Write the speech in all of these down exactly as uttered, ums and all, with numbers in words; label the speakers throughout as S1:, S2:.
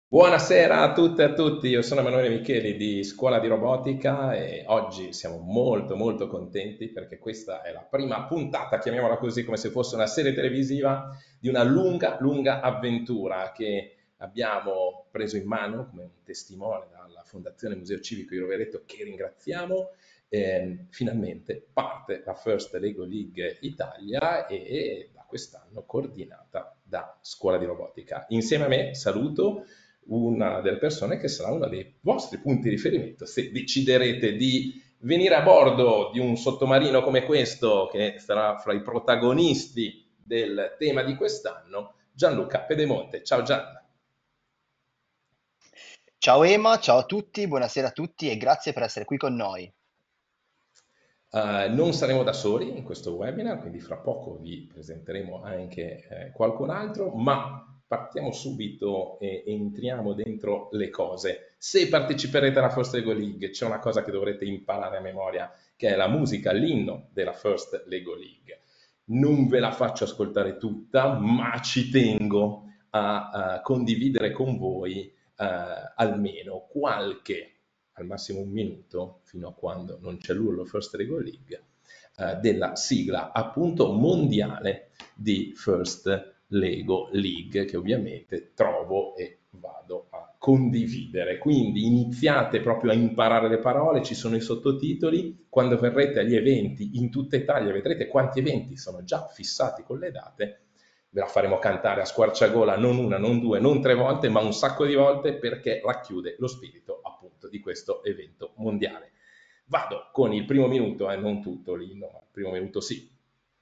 S1: Buonasera a tutte e a tutti, io sono Emanuele Micheli di Scuola di Robotica e oggi siamo molto molto contenti perché questa è la prima puntata, chiamiamola così come se fosse una serie televisiva, di una lunga lunga avventura che abbiamo preso in mano come un testimone dalla Fondazione Museo Civico di Rovereto, che ringraziamo. Eh, finalmente parte la First Lego League Italia e da quest'anno coordinata da Scuola di Robotica. Insieme a me saluto una delle persone che sarà uno dei vostri punti di riferimento se deciderete di venire a bordo di un sottomarino come questo, che sarà fra i protagonisti del tema di quest'anno. Gianluca Pedemonte. Ciao Gian.
S2: Ciao Ema, ciao a tutti, buonasera a tutti e grazie per essere qui con noi.
S1: Uh, non saremo da soli in questo webinar, quindi fra poco vi presenteremo anche eh, qualcun altro, ma partiamo subito e entriamo dentro le cose. Se parteciperete alla First Lego League, c'è una cosa che dovrete imparare a memoria, che è la musica, l'inno della First Lego League. Non ve la faccio ascoltare tutta, ma ci tengo a, a condividere con voi eh, almeno qualche, al massimo un minuto, fino a quando non c'è l'urlo First Lego League, eh, della sigla appunto mondiale di First Lego League, che ovviamente trovo e vado a condividere. Quindi iniziate proprio a imparare le parole, ci sono i sottotitoli, quando verrete agli eventi in tutta Italia vedrete quanti eventi sono già fissati con le date, ve la faremo cantare a squarciagola non una, non due, non tre volte, ma un sacco di volte perché racchiude lo spirito appunto di questo evento mondiale. Vado con il primo minuto, e eh, non tutto l'inno, ma il primo minuto sì.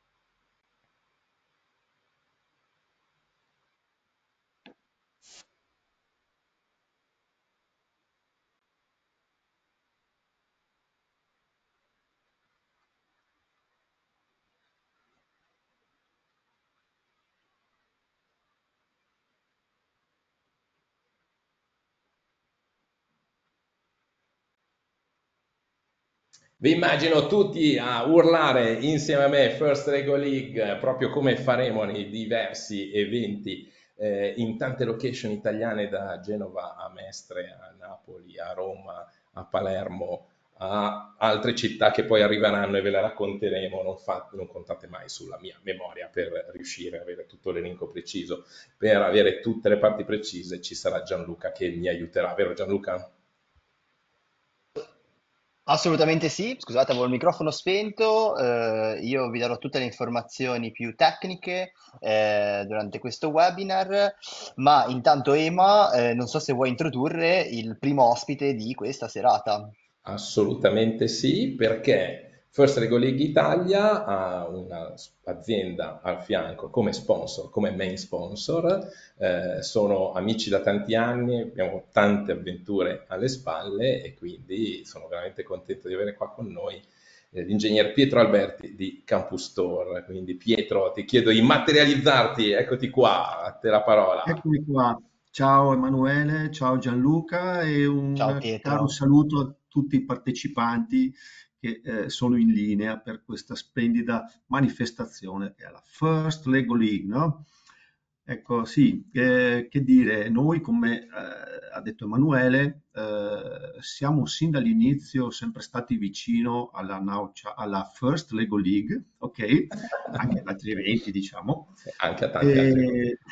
S1: Vi immagino tutti a urlare insieme a me First Lego League, proprio come faremo nei diversi eventi eh, in tante location italiane, da Genova a Mestre, a Napoli, a Roma, a Palermo, a altre città che poi arriveranno e ve le racconteremo. Non, fa- non contate mai sulla mia memoria per riuscire ad avere tutto l'elenco preciso, per avere tutte le parti precise. Ci sarà Gianluca che mi aiuterà, vero Gianluca?
S2: Assolutamente sì, scusate, avevo il microfono spento, eh, io vi darò tutte le informazioni più tecniche eh, durante questo webinar, ma intanto Ema, eh, non so se vuoi introdurre il primo ospite di questa serata.
S1: Assolutamente sì, perché First Lego League Italia ha un'azienda al fianco come sponsor, come main sponsor, eh, sono amici da tanti anni, abbiamo tante avventure alle spalle e quindi sono veramente contento di avere qua con noi eh, l'ingegner Pietro Alberti di Campus Store. Quindi Pietro, ti chiedo di materializzarti, eccoti qua, a te la parola.
S3: Eccomi qua. Ciao Emanuele, ciao Gianluca e
S2: Ciao
S3: un caro
S2: Pietro.
S3: saluto a tutti i partecipanti che eh, sono in linea per questa splendida manifestazione che è la First Lego League, no? Ecco, sì, eh, che dire, noi come eh, ha detto Emanuele, eh, siamo sin dall'inizio sempre stati vicino alla, naucia- alla First Lego League, ok? Anche ad altri eventi, diciamo.
S1: Anche a tanti altri eventi.
S3: E,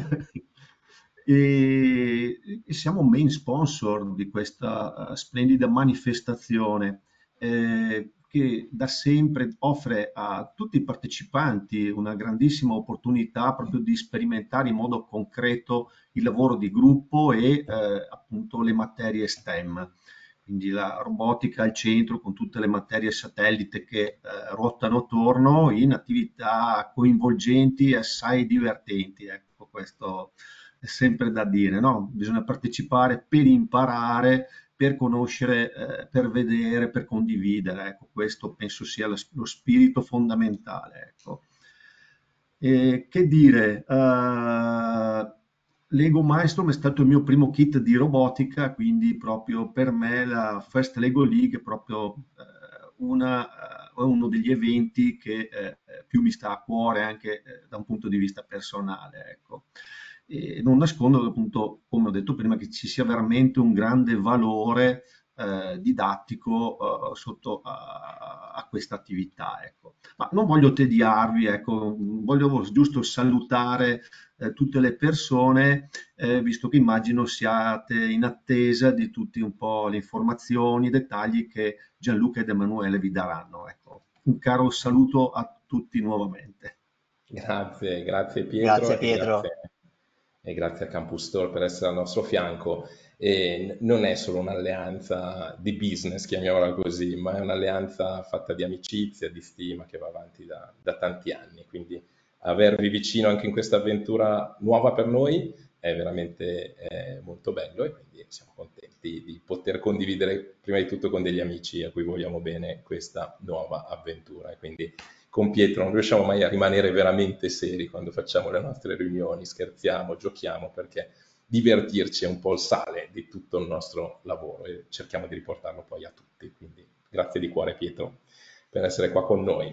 S3: e- e siamo main sponsor di questa eh, splendida manifestazione eh, che da sempre offre a tutti i partecipanti una grandissima opportunità proprio di sperimentare in modo concreto il lavoro di gruppo e eh, appunto le materie STEM. Quindi la robotica al centro con tutte le materie satellite che eh, ruotano attorno in attività coinvolgenti e assai divertenti. Ecco, questo è sempre da dire, no? Bisogna partecipare per imparare, per conoscere, eh, per vedere, per condividere. Ecco, questo penso sia lo, lo spirito fondamentale. Ecco. E che dire, eh, Lego Milestone è stato il mio primo kit di robotica, quindi proprio per me la First Lego League è proprio eh, una, eh, uno degli eventi che eh, più mi sta a cuore anche eh, da un punto di vista personale. Ecco. e non nascondo che appunto, come ho detto prima, che ci sia veramente un grande valore eh, didattico eh, sotto a, a questa attività, ecco. Ma non voglio tediarvi, ecco, voglio giusto salutare eh, tutte le persone, eh, visto che immagino siate in attesa di tutti un po' le informazioni, i dettagli che Gianluca ed Emanuele vi daranno. Ecco. Un caro saluto a tutti nuovamente.
S1: Grazie, grazie
S2: Grazie
S1: Pietro e
S2: Pietro.
S1: grazie, e grazie a Campus Store per essere al nostro fianco. E n- non è solo un'alleanza di business, chiamiamola così, ma è un'alleanza fatta di amicizia, di stima che va avanti da, da tanti anni. Quindi avervi vicino anche in questa avventura nuova per noi è veramente eh, molto bello e quindi siamo contenti di poter condividere prima di tutto con degli amici a cui vogliamo bene questa nuova avventura. E quindi con Pietro non riusciamo mai a rimanere veramente seri quando facciamo le nostre riunioni, scherziamo, giochiamo, perché divertirci è un po' il sale di tutto il nostro lavoro e cerchiamo di riportarlo poi a tutti. Quindi grazie di cuore Pietro per essere qua con noi.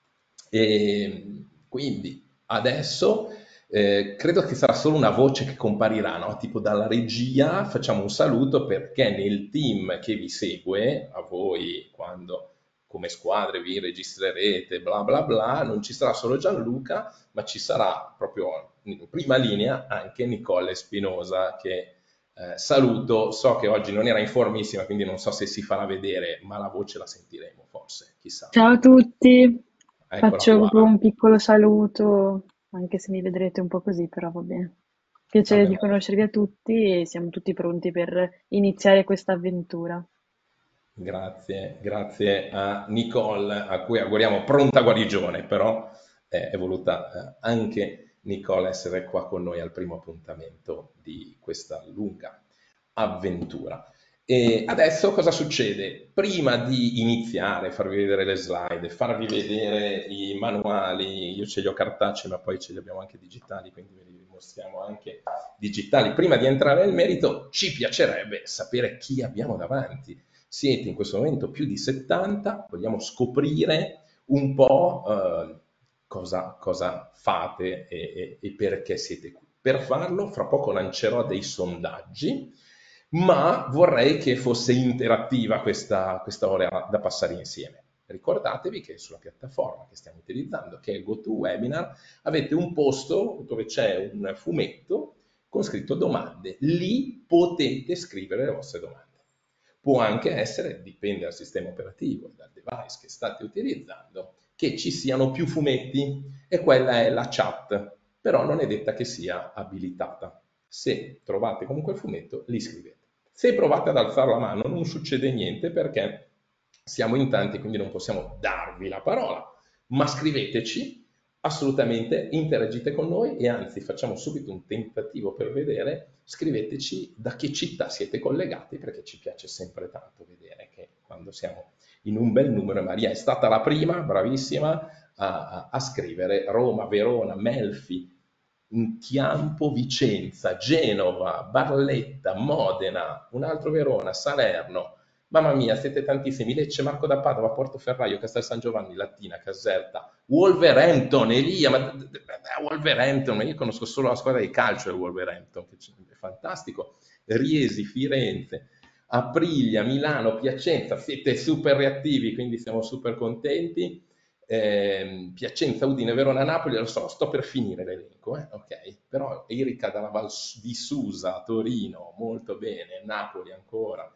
S1: E quindi adesso eh, credo che sarà solo una voce che comparirà, no? Tipo dalla regia facciamo un saluto perché nel team che vi segue, a voi quando come squadre vi registrerete, bla bla bla, non ci sarà solo Gianluca, ma ci sarà proprio in prima linea anche Nicole Spinosa che eh, saluto, so che oggi non era in formissima, quindi non so se si farà vedere, ma la voce la sentiremo forse, chissà.
S4: Ciao a tutti,
S1: Eccola
S4: faccio
S1: qua.
S4: proprio un piccolo saluto, anche se mi vedrete un po' così, però va bene. Piacere di
S1: Vabbè,
S4: conoscervi a tutti e siamo tutti pronti per iniziare questa avventura.
S1: grazie, grazie a Nicole, a cui auguriamo pronta guarigione, però eh, è voluta eh, anche Nicole essere qua con noi al primo appuntamento di questa lunga avventura. E adesso cosa succede? Prima di iniziare, farvi vedere le slide, farvi vedere i manuali, io ce li ho cartacei, ma poi ce li abbiamo anche digitali, quindi ve li mostriamo anche digitali. Prima di entrare nel merito, ci piacerebbe sapere chi abbiamo davanti. Siete in questo momento più di settanta, vogliamo scoprire un po' eh, cosa, cosa fate e, e, e perché siete qui. Per farlo, fra poco lancerò dei sondaggi, ma vorrei che fosse interattiva questa, questa ora da passare insieme. Ricordatevi che sulla piattaforma che stiamo utilizzando, che è GoToWebinar, avete un posto dove c'è un fumetto con scritto domande. Lì potete scrivere le vostre domande. Può anche essere, dipende dal sistema operativo e dal device che state utilizzando, che ci siano più fumetti e quella è la chat, però non è detta che sia abilitata. Se trovate comunque il fumetto, li scrivete. Se provate ad alzare la mano non succede niente perché siamo in tanti, quindi non possiamo darvi la parola, ma scriveteci, assolutamente interagite con noi e anzi facciamo subito un tentativo per vedere, scriveteci da che città siete collegati perché ci piace sempre tanto vedere che quando siamo in un bel numero, Maria è stata la prima, bravissima, a, a, a scrivere Roma, Verona, Melfi, Chiampo, Vicenza, Genova, Barletta, Modena, un altro Verona, Salerno. Mamma mia, siete tantissimi. Lecce, Marco da Padova, Portoferraio, Castel San Giovanni, Latina, Caserta, Wolverhampton, Elia, ma Wolverhampton, ma io conosco solo la squadra di calcio del Wolverhampton, che è fantastico. Riesi, Firenze, Aprilia, Milano, Piacenza, siete super reattivi, quindi siamo super contenti. Eh, Piacenza, Udine, Verona, Napoli, lo so, sto per finire l'elenco, eh? Ok, però Erika dalla Val di Susa, Torino, molto bene, Napoli ancora,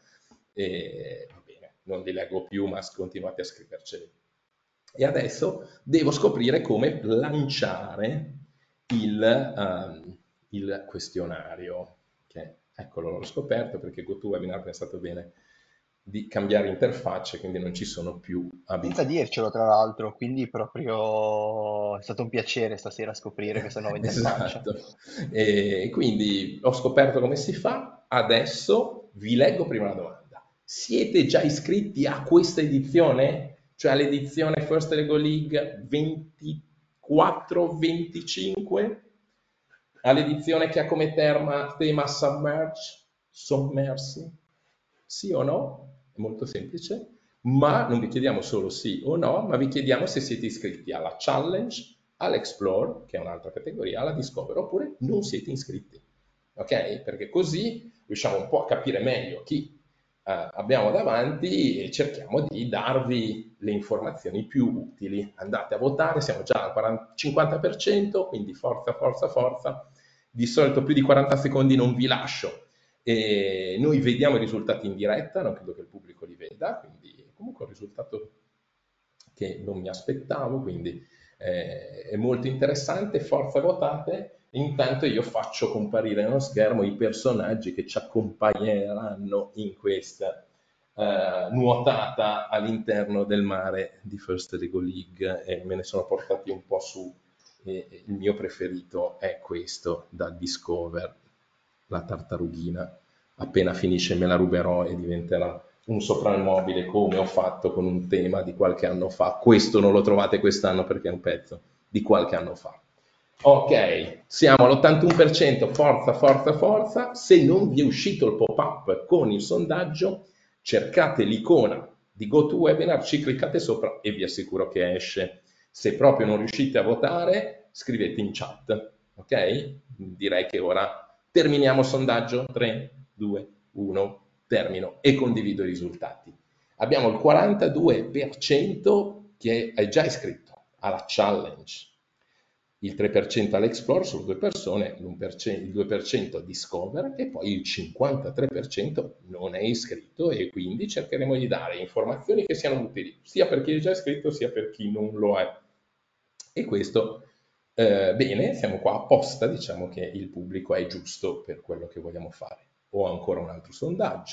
S1: e, va bene, non li leggo più, ma continuate a scriverceli. E adesso devo scoprire come lanciare il, um, il questionario, che eccolo, l'ho scoperto perché GoToWebinar ha pensato bene di cambiare interfacce, quindi non ci sono più
S2: Senza
S1: abilitati.
S2: dircelo, tra l'altro, quindi proprio è stato un piacere stasera scoprire questa nuova interfaccia.
S1: Esatto. E quindi ho scoperto come si fa. Adesso vi leggo prima la domanda. Siete già iscritti a questa edizione? Cioè all'edizione First Lego League ventiquattro venticinque? All'edizione che ha come tema, tema Submerge? Sommersi? Sì o no? È molto semplice. Ma non vi chiediamo solo sì o no, ma vi chiediamo se siete iscritti alla challenge, all'Explore, che è un'altra categoria, alla Discover, oppure non siete iscritti, ok? Perché così riusciamo un po' a capire meglio chi eh, abbiamo davanti e cerchiamo di darvi le informazioni più utili. Andate a votare, siamo già al quaranta, cinquanta per cento, quindi forza, forza, forza. Di solito più di quaranta secondi non vi lascio. E noi vediamo i risultati in diretta, non credo che il pubblico li veda, quindi comunque un risultato che non mi aspettavo, quindi eh, è molto interessante. Forza, votate. Intanto io faccio comparire nello schermo i personaggi che ci accompagneranno in questa eh, nuotata all'interno del mare di First Lego League, e me ne sono portati un po' su. E il mio preferito è questo da Discover, la tartarughina. Appena finisce me la ruberò e diventerà un soprammobile, come ho fatto con un tema di qualche anno fa. Questo non lo trovate quest'anno perché è un pezzo di qualche anno fa. Ok, siamo all'ottantuno per cento, forza, forza, forza. Se non vi è uscito il pop-up con il sondaggio, cercate l'icona di GoToWebinar, ci cliccate sopra e vi assicuro che esce. Se proprio non riuscite a votare, scrivete in chat, ok? Direi che ora terminiamo il sondaggio. tre, due, uno, termino e condivido i risultati. Abbiamo il quarantadue per cento che è già iscritto alla challenge, il tre per cento all'Explore, solo due persone, l'uno per cento, il due per cento Discover, e poi il cinquantatré per cento non è iscritto, e quindi cercheremo di dare informazioni che siano utili sia per chi è già iscritto sia per chi non lo è. E questo, eh, bene, siamo qua apposta, diciamo che il pubblico è giusto per quello che vogliamo fare. Ho ancora un altro sondaggio.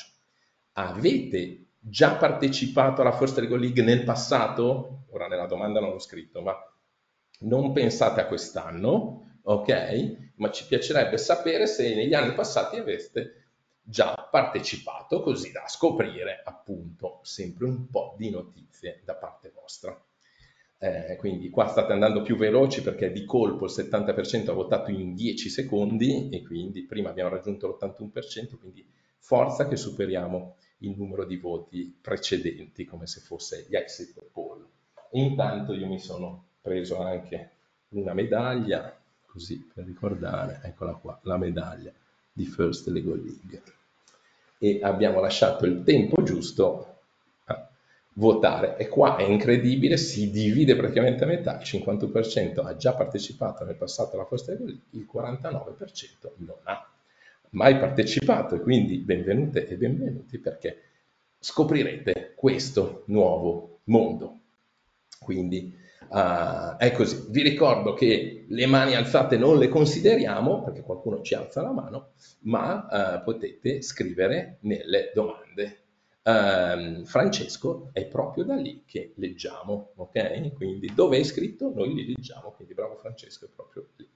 S1: Avete già partecipato alla First Lego League nel passato? Ora nella domanda non l'ho scritto, ma non pensate a quest'anno, ok? Ma ci piacerebbe sapere se negli anni passati aveste già partecipato, così da scoprire appunto sempre un po' di notizie da parte vostra. Eh, quindi qua state andando più veloci perché di colpo il settanta per cento ha votato in dieci secondi, e quindi prima abbiamo raggiunto l'ottantuno per cento, quindi forza che superiamo il numero di voti precedenti come se fosse gli exit poll. Intanto io mi sono preso anche una medaglia, così per ricordare, eccola qua, la medaglia di First Lego League. E abbiamo lasciato il tempo giusto a votare, e qua è incredibile, si divide praticamente a metà. Il cinquantuno per cento ha già partecipato nel passato alla First Lego League, il quarantanove per cento non ha mai partecipato, e quindi benvenute e benvenuti, perché scoprirete questo nuovo mondo. Quindi uh, è così. Vi ricordo che le mani alzate non le consideriamo perché qualcuno ci alza la mano, ma uh, potete scrivere nelle domande. Uh, Francesco è proprio da lì che leggiamo, ok? Quindi dove è scritto noi li leggiamo, quindi bravo Francesco, è proprio lì.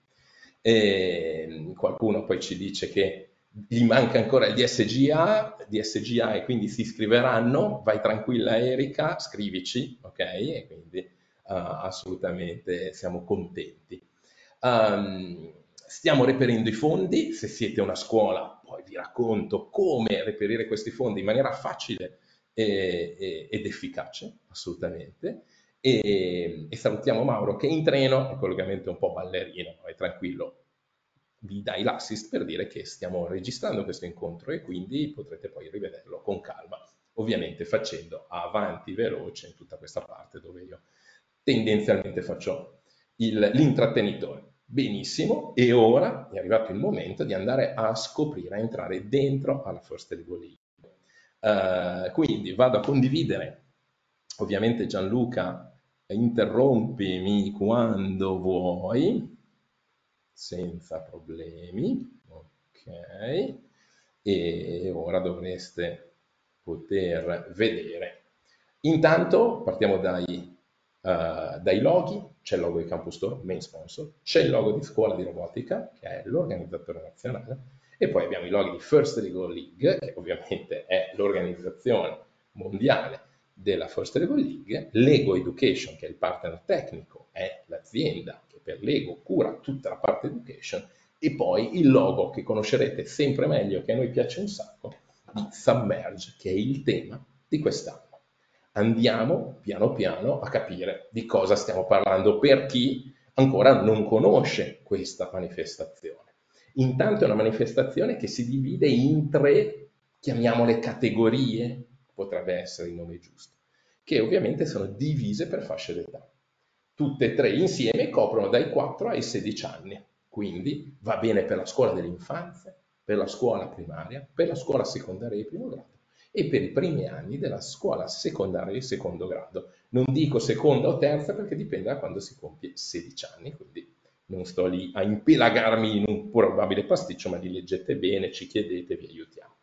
S1: E qualcuno poi ci dice che gli manca ancora il D S G A, D S G A, e quindi si iscriveranno. Vai tranquilla Erika, scrivici, ok? E quindi uh, assolutamente siamo contenti. Um, stiamo reperendo i fondi. Se siete una scuola, poi vi racconto come reperire questi fondi in maniera facile e, e, ed efficace, assolutamente. E, e salutiamo Mauro che è in treno, è collegamento un po' ballerino, vai tranquillo, vi dai l'assist per dire che stiamo registrando questo incontro e quindi potrete poi rivederlo con calma, ovviamente facendo avanti veloce in tutta questa parte dove io tendenzialmente faccio l'intrattenitore. Benissimo, e ora è arrivato il momento di andare a scoprire, a entrare dentro alla First Lego League. Uh, quindi vado a condividere, ovviamente Gianluca interrompimi quando vuoi, senza problemi, ok, e ora dovreste poter vedere. Intanto partiamo dai, uh, dai loghi. C'è il logo di Campus Store, main sponsor, c'è il logo di Scuola di Robotica, che è l'organizzatore nazionale, e poi abbiamo i loghi di First Lego League, che ovviamente è l'organizzazione mondiale della First Lego League, Lego Education, che è il partner tecnico, è l'azienda che per Lego cura tutta la parte education, e poi il logo che conoscerete sempre meglio, che a noi piace un sacco, di Submerge, che è il tema di quest'anno. Andiamo piano piano a capire di cosa stiamo parlando, per chi ancora non conosce questa manifestazione. Intanto è una manifestazione che si divide in tre, chiamiamole categorie, potrebbe essere il nome giusto, che ovviamente sono divise per fasce d'età. Tutte e tre insieme coprono dai quattro ai sedici anni, quindi va bene per la scuola dell'infanzia, per la scuola primaria, per la scuola secondaria di primo grado e per i primi anni della scuola secondaria di secondo grado. Non dico seconda o terza perché dipende da quando si compie sedici anni, quindi non sto lì a impelagarmi in un probabile pasticcio, ma li leggete bene, ci chiedete, vi aiutiamo.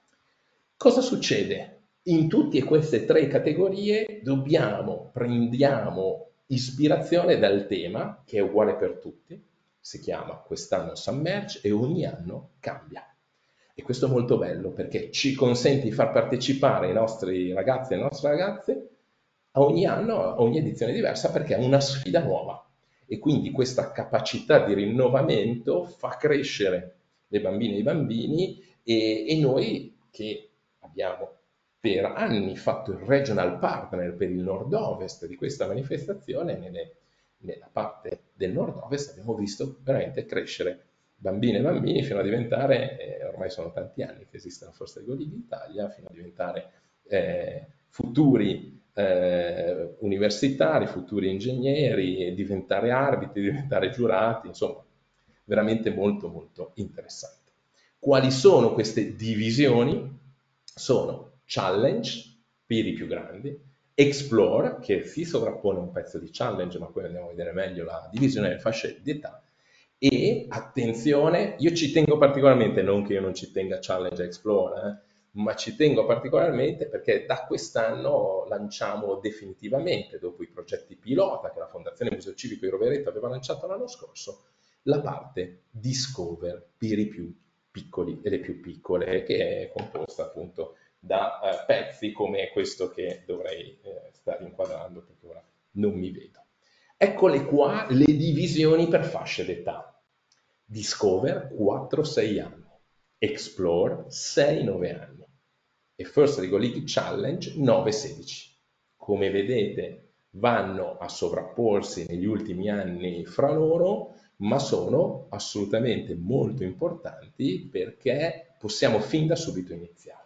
S1: Cosa succede? In tutte queste tre categorie dobbiamo, prendiamo ispirazione dal tema, che è uguale per tutti, si chiama quest'anno Submerge e ogni anno cambia. E questo è molto bello perché ci consente di far partecipare i nostri ragazzi e le nostre ragazze a ogni anno, a ogni edizione diversa, perché è una sfida nuova. E quindi questa capacità di rinnovamento fa crescere le bambine e i bambini e, e noi che abbiamo per anni fatto il regional partner per il nord-ovest di questa manifestazione, nelle, nella parte del nord-ovest abbiamo visto veramente crescere bambine e bambini fino a diventare, eh, ormai sono tanti anni che esistono forse i Goli d'Italia, fino a diventare eh, futuri eh, universitari, futuri ingegneri, diventare arbitri, diventare giurati, insomma, veramente molto molto interessante. Quali sono queste divisioni? Sono Challenge per i più grandi, Explore, che si sovrappone a un pezzo di Challenge, ma poi andiamo a vedere meglio la divisione delle fasce di età, e attenzione, io ci tengo particolarmente, non che io non ci tenga Challenge e Explore, eh, ma ci tengo particolarmente perché da quest'anno lanciamo definitivamente, dopo i progetti pilota che la Fondazione Museo Civico di Rovereto aveva lanciato l'anno scorso, la parte Discover per i più piccoli e le più piccole, che è composta appunto da eh, pezzi come questo che dovrei eh, stare inquadrando perché ora non mi vedo. Eccole qua le divisioni per fasce d'età. Discover quattro sei anni, Explore sei nove anni e First League League Challenge nove sedici. Come vedete vanno a sovrapporsi negli ultimi anni fra loro, ma sono assolutamente molto importanti perché possiamo fin da subito iniziare.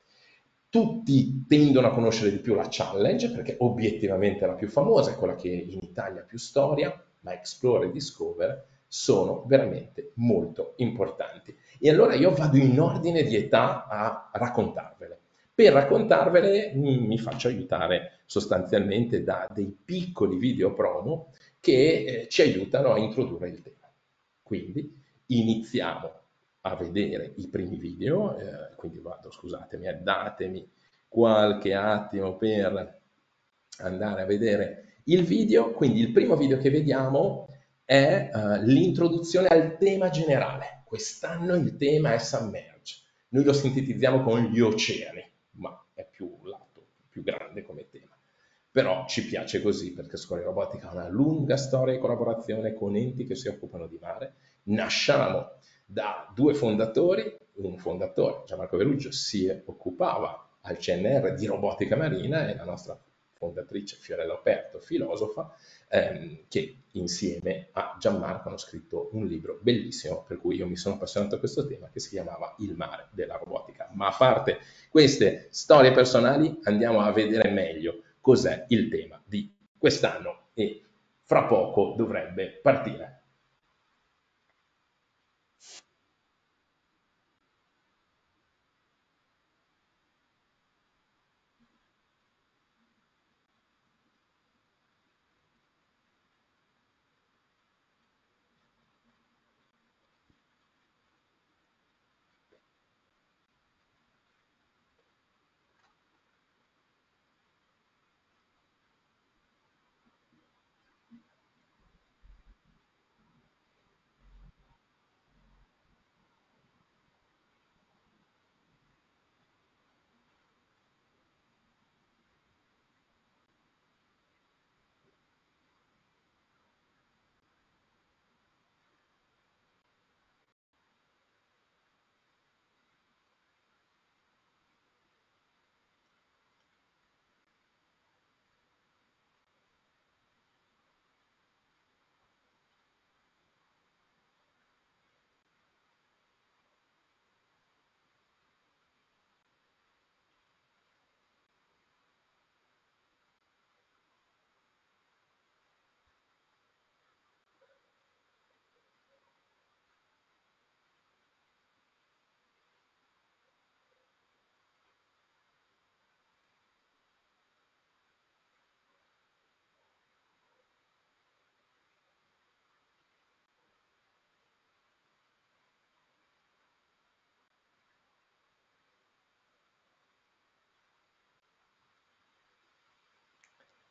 S1: Tutti tendono a conoscere di più la Challenge perché obiettivamente è la più famosa, è quella che in Italia ha più storia, ma Explore e Discover sono veramente molto importanti. E allora io vado in ordine di età a raccontarvele. Per raccontarvele mi faccio aiutare sostanzialmente da dei piccoli video promo che eh, ci aiutano a introdurre il tema. Quindi iniziamo a vedere i primi video, eh, quindi vado, scusatemi, eh, datemi qualche attimo per andare a vedere il video. Quindi il primo video che vediamo è uh, l'introduzione al tema generale. Quest'anno il tema è Submerge. Noi lo sintetizziamo con gli oceani, ma è più lato, più grande come tema. Però ci piace così perché Scuola di Robotica ha una lunga storia di collaborazione con enti che si occupano di mare. Nasciamo da due fondatori, un fondatore, Gianmarco Verugio, si occupava al C N R di robotica marina e la nostra fondatrice Fiorella Operto, filosofa, ehm, che insieme a Gianmarco hanno scritto un libro bellissimo per cui io mi sono appassionato a questo tema che si chiamava Il mare della robotica. Ma a parte queste storie personali andiamo a vedere meglio cos'è il tema di quest'anno e fra poco dovrebbe partire.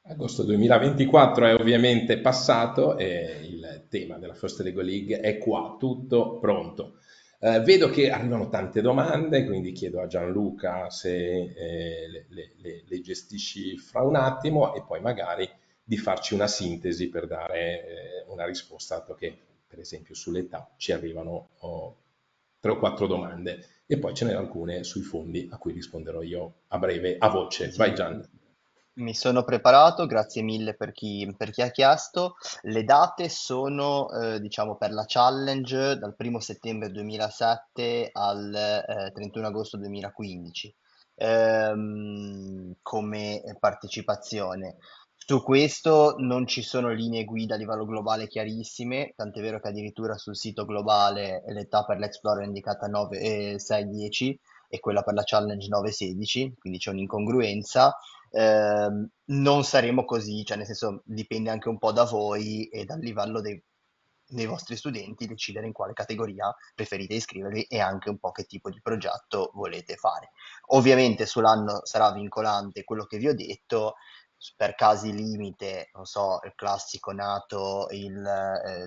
S1: Agosto duemilaventiquattro è ovviamente passato e il tema della First Lego League è qua, tutto pronto. Eh, vedo che arrivano tante domande, quindi chiedo a Gianluca se eh, le, le- le- le gestisci fra un attimo e poi magari di farci una sintesi per dare eh, una risposta, dato che per esempio sull'età ci arrivano oh, tre o quattro domande e poi ce n'è alcune sui fondi a cui risponderò io a breve, a voce. Vai
S2: Sì,
S1: Gian.
S2: mi sono preparato, grazie mille per chi, per chi ha chiesto. Le date sono, eh, diciamo, per la challenge dal primo settembre duemilasette al eh, trentuno agosto duemilaquindici ehm, come partecipazione. Su questo non ci sono linee guida a livello globale chiarissime, tant'è vero che addirittura sul sito globale l'età per l'Explorer è indicata nove, eh, sei dieci e quella per la challenge nove sedici, quindi c'è un'incongruenza. Ehm, non saremo così, cioè nel senso dipende anche un po' da voi e dal livello dei, dei vostri studenti decidere in quale categoria preferite iscrivervi e anche un po' che tipo di progetto volete fare. Ovviamente sull'anno sarà vincolante quello che vi ho detto, per casi limite, non so, il classico nato il eh,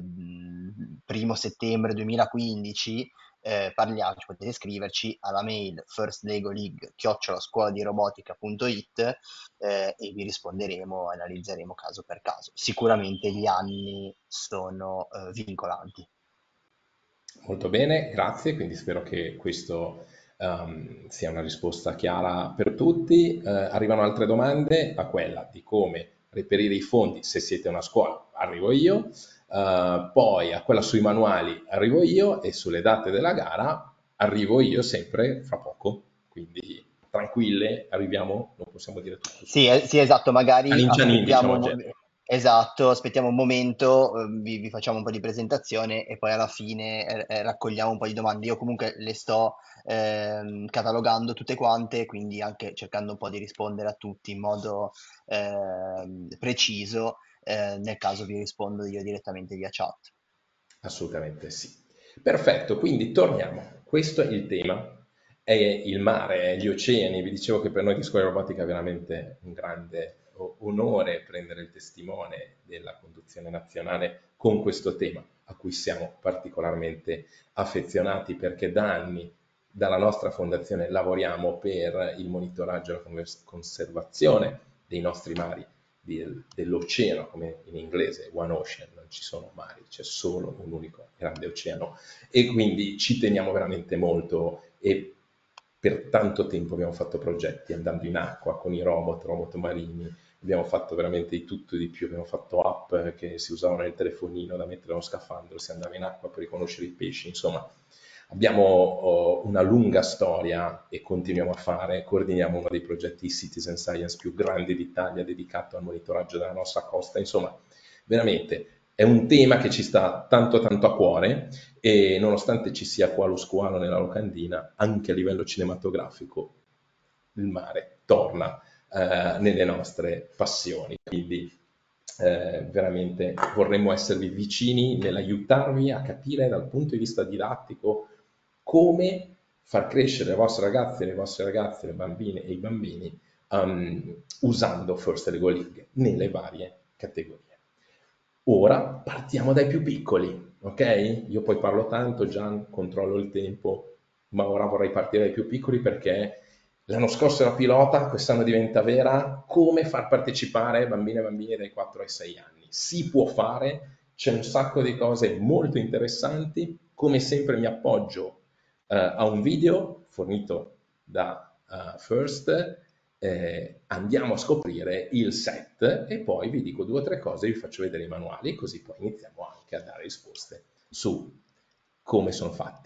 S2: primo settembre duemilaquindici, eh, parliamoci, potete scriverci alla mail firstlegoleague chiocciola scuola di robotica punto it eh, e vi risponderemo, analizzeremo caso per caso. Sicuramente gli anni sono eh, vincolanti.
S1: Molto bene, grazie. Quindi spero che questo ehm, sia una risposta chiara per tutti. Eh, arrivano altre domande a quella di come reperire i fondi se siete una scuola, arrivo io. Eh, poi a quella sui manuali arrivo io e sulle date della gara arrivo io sempre fra poco. Quindi tranquille, arriviamo, lo possiamo dire tutto
S2: Sì,
S1: subito.
S2: eh, sì, esatto, magari
S1: Cianin cianin,
S2: aspettiamo,
S1: diciamo a
S2: un mo-
S1: genere.
S2: esatto, aspettiamo un momento, eh, vi, vi facciamo un po' di presentazione e poi alla fine eh, eh, raccogliamo un po' di domande. Io comunque le sto ehm, catalogando tutte quante, quindi anche cercando un po' di rispondere a tutti in modo ehm, preciso. Eh, nel caso vi rispondo io direttamente via chat.
S1: Assolutamente sì. Perfetto, quindi torniamo. Questo è il tema, è il mare, è gli oceani. Vi dicevo che per noi di Scuola Robotica è veramente un grande o- onore prendere il testimone della conduzione nazionale con questo tema, a cui siamo particolarmente affezionati perché da anni dalla nostra fondazione lavoriamo per il monitoraggio e la convers- conservazione dei nostri mari del- dell'oceano, come in inglese, One Ocean, non ci sono mari, c'è solo un unico grande oceano e quindi ci teniamo veramente molto e per tanto tempo abbiamo fatto progetti andando in acqua con i robot, robot marini, abbiamo fatto veramente di tutto e di più, abbiamo fatto app che si usavano nel telefonino da mettere nello scafandro, si andava in acqua per riconoscere i pesci, insomma abbiamo oh, una lunga storia e continuiamo a fare, coordiniamo uno dei progetti Citizen Science più grandi d'Italia dedicato al monitoraggio della nostra costa, insomma, veramente è un tema che ci sta tanto tanto a cuore e nonostante ci sia qua lo squalo nella locandina, anche a livello cinematografico il mare torna eh, nelle nostre passioni, quindi eh, veramente vorremmo esservi vicini nell'aiutarvi a capire dal punto di vista didattico come far crescere le vostre ragazze, le vostre ragazze, le bambine e i bambini um, usando First Lego League nelle varie categorie. Ora partiamo dai più piccoli, ok? Io poi parlo tanto, Gian, controllo il tempo, ma ora vorrei partire dai più piccoli perché l'anno scorso era pilota, quest'anno diventa vera. Come far partecipare bambine e bambini dai quattro ai sei anni? Si può fare, c'è un sacco di cose molto interessanti. Come sempre mi appoggio eh, a un video fornito da eh, First, eh, andiamo a scoprire il set e poi vi dico due o tre cose, vi faccio vedere i manuali, così poi iniziamo anche a dare risposte su come sono fatti.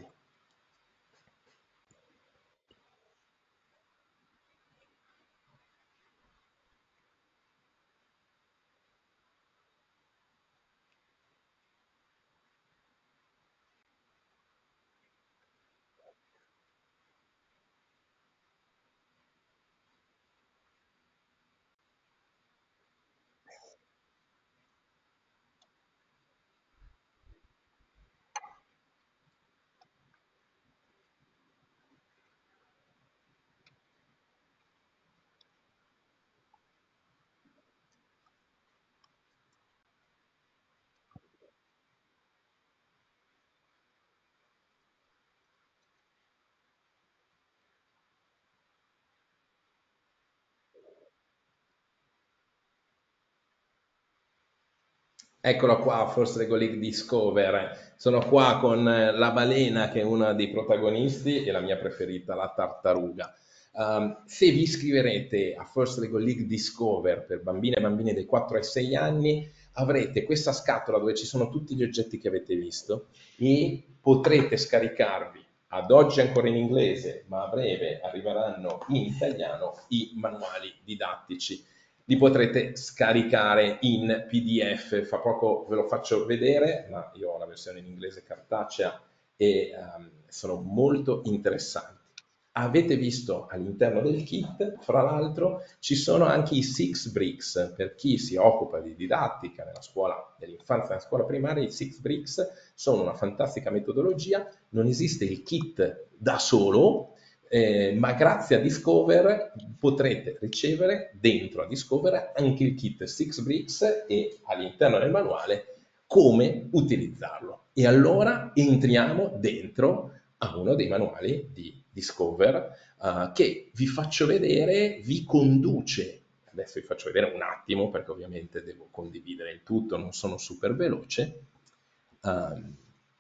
S1: Eccolo qua, First Lego League Discover. Sono qua con la balena, che è una dei protagonisti, e la mia preferita, la tartaruga. Um, se vi iscriverete a First Lego League Discover per bambine e bambini dai quattro ai sei anni, avrete questa scatola dove ci sono tutti gli oggetti che avete visto e potrete scaricarvi, ad oggi ancora in inglese, ma a breve arriveranno in italiano, i manuali didattici. Li potrete scaricare in P D F, fra poco ve lo faccio vedere, ma io ho la versione in inglese cartacea e um, sono molto interessanti. Avete visto all'interno del kit, fra l'altro, ci sono anche i Six Bricks. Per chi si occupa di didattica nella scuola dell'infanzia, nella scuola primaria, i Six Bricks sono una fantastica metodologia. Non esiste il kit da solo, eh, ma grazie a Discover potrete ricevere dentro a Discover anche il kit Six Bricks e all'interno del manuale come utilizzarlo. E allora entriamo dentro a uno dei manuali di Discover uh, che vi faccio vedere, vi conduce. Adesso vi faccio vedere un attimo perché ovviamente devo condividere il tutto, non sono super veloce. Um,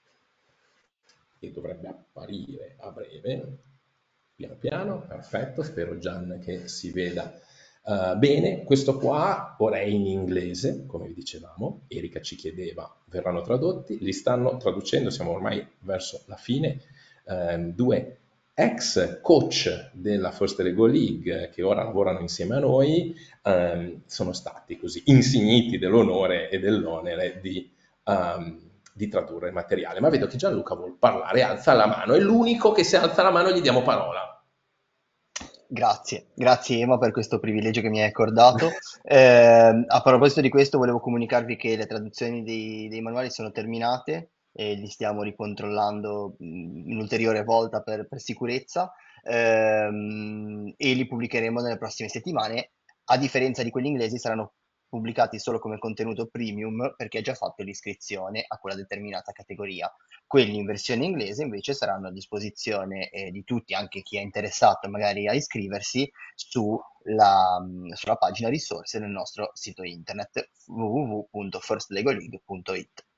S1: e dovrebbe apparire a breve, piano piano, perfetto, spero Gian che si veda uh, bene. Questo qua ora è in inglese, come vi dicevamo, Erika ci chiedeva, verranno tradotti, li stanno traducendo, siamo ormai verso la fine, um, due ex coach della First Lego League che ora lavorano insieme a noi, um, sono stati così insigniti dell'onore e dell'onere di... Um, di tradurre il materiale, ma vedo che Gianluca vuol parlare, alza la mano, è l'unico che se alza la mano gli diamo parola.
S2: Grazie, grazie Ema per questo privilegio che mi hai accordato. Eh, a proposito di questo, volevo comunicarvi che le traduzioni dei, dei manuali sono terminate e li stiamo ricontrollando mh, un'ulteriore volta per, per sicurezza, ehm, e li pubblicheremo nelle prossime settimane. A differenza di quelli inglesi, saranno pubblicati solo come contenuto premium per chi ha già fatto l'iscrizione a quella determinata categoria. Quelli in versione inglese invece saranno a disposizione eh, di tutti, anche chi è interessato magari a iscriversi, sulla, mh, sulla pagina risorse del nostro sito internet w w w punto first lego league punto i t.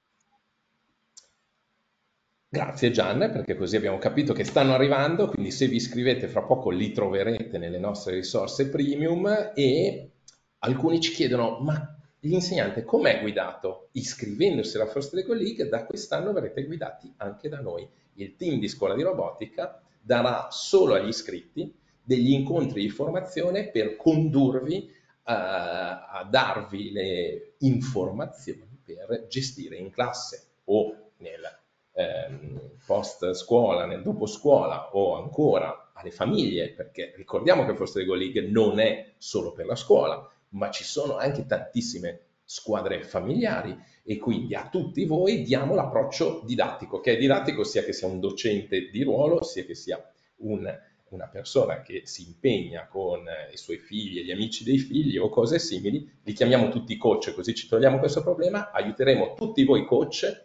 S1: Grazie Gian, perché così abbiamo capito che stanno arrivando, quindi se vi iscrivete fra poco li troverete nelle nostre risorse premium. E alcuni ci chiedono, ma l'insegnante com'è guidato? Iscrivendosi alla First Lego League, da quest'anno verrete guidati anche da noi. Il team di Scuola di Robotica darà solo agli iscritti degli incontri di formazione per condurvi a, a darvi le informazioni per gestire in classe o nel ehm, post scuola, nel dopo scuola o ancora alle famiglie, perché ricordiamo che First Lego League non è solo per la scuola, ma ci sono anche tantissime squadre familiari, e quindi a tutti voi diamo l'approccio didattico, che è didattico sia che sia un docente di ruolo, sia che sia un, una persona che si impegna con i suoi figli e gli amici dei figli o cose simili. Li chiamiamo tutti coach, così ci togliamo questo problema. Aiuteremo tutti voi coach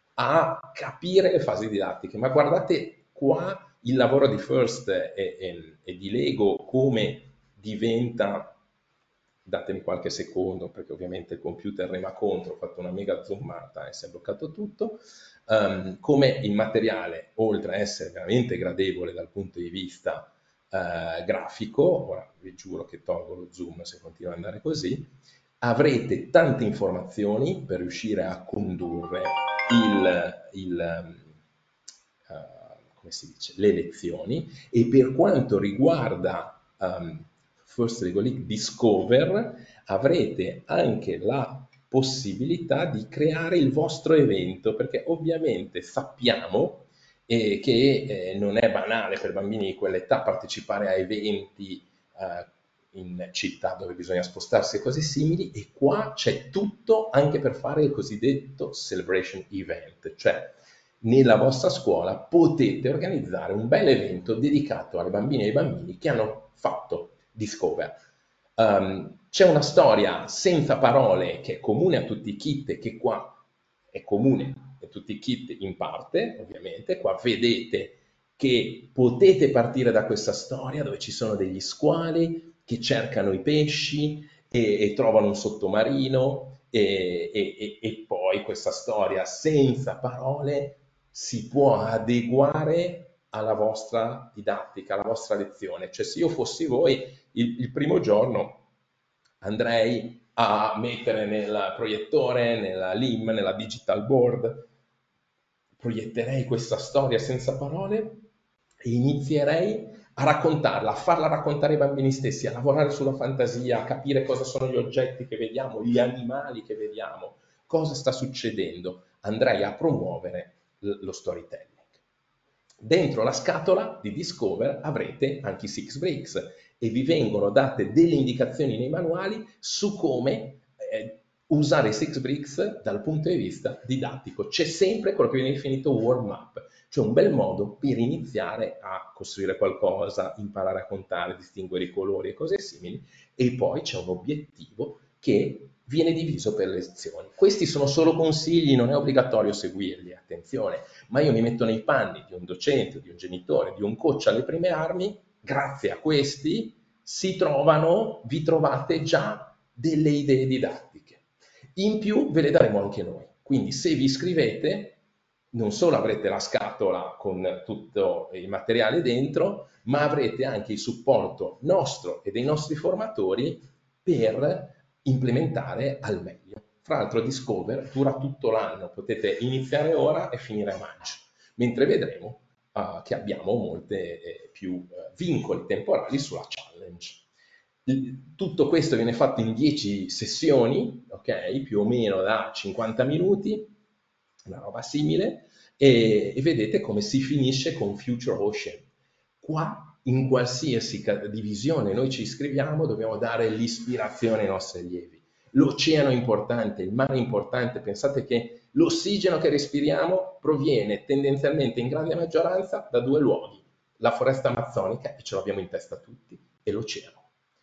S1: a capire le fasi didattiche. Ma guardate qua il lavoro di First e, e, e di Lego come diventa. Datemi qualche secondo perché ovviamente il computer rema contro, ho fatto una mega zoomata e si è bloccato tutto. Um, come il materiale, oltre a essere veramente gradevole dal punto di vista uh, grafico, ora vi giuro che tolgo lo zoom se continua ad andare così, avrete tante informazioni per riuscire a condurre il, il uh, come si dice, le lezioni. E per quanto riguarda um, First Lego League Discover, avrete anche la possibilità di creare il vostro evento, perché ovviamente sappiamo eh, che eh, non è banale per bambini di quell'età partecipare a eventi eh, in città dove bisogna spostarsi e cose simili, e qua c'è tutto anche per fare il cosiddetto celebration event, cioè nella vostra scuola potete organizzare un bel evento dedicato alle bambine e ai bambini che hanno fatto Discover. Um, c'è una storia senza parole che è comune a tutti i kit e che qua è comune a tutti i kit in parte, ovviamente. Qua vedete che potete partire da questa storia dove ci sono degli squali che cercano i pesci e, e trovano un sottomarino, e, e, e poi questa storia senza parole si può adeguare alla vostra didattica, alla vostra lezione. Cioè, se io fossi voi, il, il primo giorno andrei a mettere nel proiettore, nella L I M, nella digital board, proietterei questa storia senza parole e inizierei a raccontarla, a farla raccontare ai bambini stessi, a lavorare sulla fantasia, a capire cosa sono gli oggetti che vediamo, gli animali che vediamo, cosa sta succedendo. Andrei a promuovere lo storytelling. Dentro la scatola di Discover avrete anche i Six Bricks e vi vengono date delle indicazioni nei manuali su come eh, usare i Six Bricks dal punto di vista didattico. C'è sempre quello che viene definito warm up, cioè un bel modo per iniziare a costruire qualcosa, imparare a contare, distinguere i colori e cose simili, e poi c'è un obiettivo che viene diviso per lezioni. Questi sono solo consigli, non è obbligatorio seguirli, attenzione, ma io mi metto nei panni di un docente, di un genitore, di un coach alle prime armi. Grazie a questi si trovano, vi trovate già delle idee didattiche. In più ve le daremo anche noi, quindi se vi iscrivete non solo avrete la scatola con tutto il materiale dentro, ma avrete anche il supporto nostro e dei nostri formatori per implementare al meglio. Fra l'altro Discover dura tutto l'anno, potete iniziare ora e finire a maggio, mentre vedremo uh, che abbiamo molte eh, più uh, vincoli temporali sulla challenge. Tutto questo viene fatto in dieci sessioni, ok? Più o meno da cinquanta minuti, una roba simile, e, e vedete come si finisce con Future Ocean. Qua, in qualsiasi divisione noi ci iscriviamo, dobbiamo dare l'ispirazione ai nostri allievi. L'oceano è importante, il mare è importante, pensate che l'ossigeno che respiriamo proviene tendenzialmente in grande maggioranza da due luoghi, la foresta amazzonica, e ce l'abbiamo in testa tutti, e l'oceano.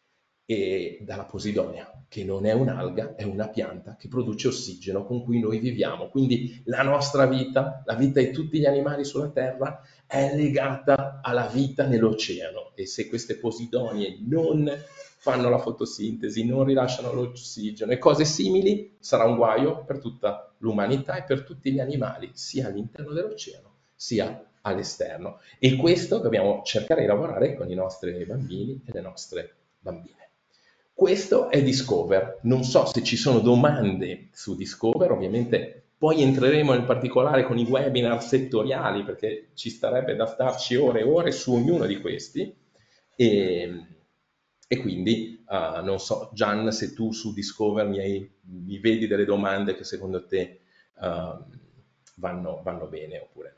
S1: E dalla Posidonia, che non è un'alga, è una pianta che produce ossigeno con cui noi viviamo. Quindi la nostra vita, la vita di tutti gli animali sulla Terra, è legata alla vita nell'oceano, e se queste posidonie non fanno la fotosintesi, non rilasciano l'ossigeno e cose simili, sarà un guaio per tutta l'umanità e per tutti gli animali, sia all'interno dell'oceano sia all'esterno. E questo dobbiamo cercare di lavorare con i nostri bambini e le nostre bambine. Questo è Discover. Non so se ci sono domande su Discover, ovviamente poi entreremo nel particolare con i webinar settoriali, perché ci starebbe da starci ore e ore su ognuno di questi, e, e quindi uh, non so, Gian, se tu su Discover mi, hai, mi vedi delle domande che secondo te uh, vanno, vanno bene oppure no.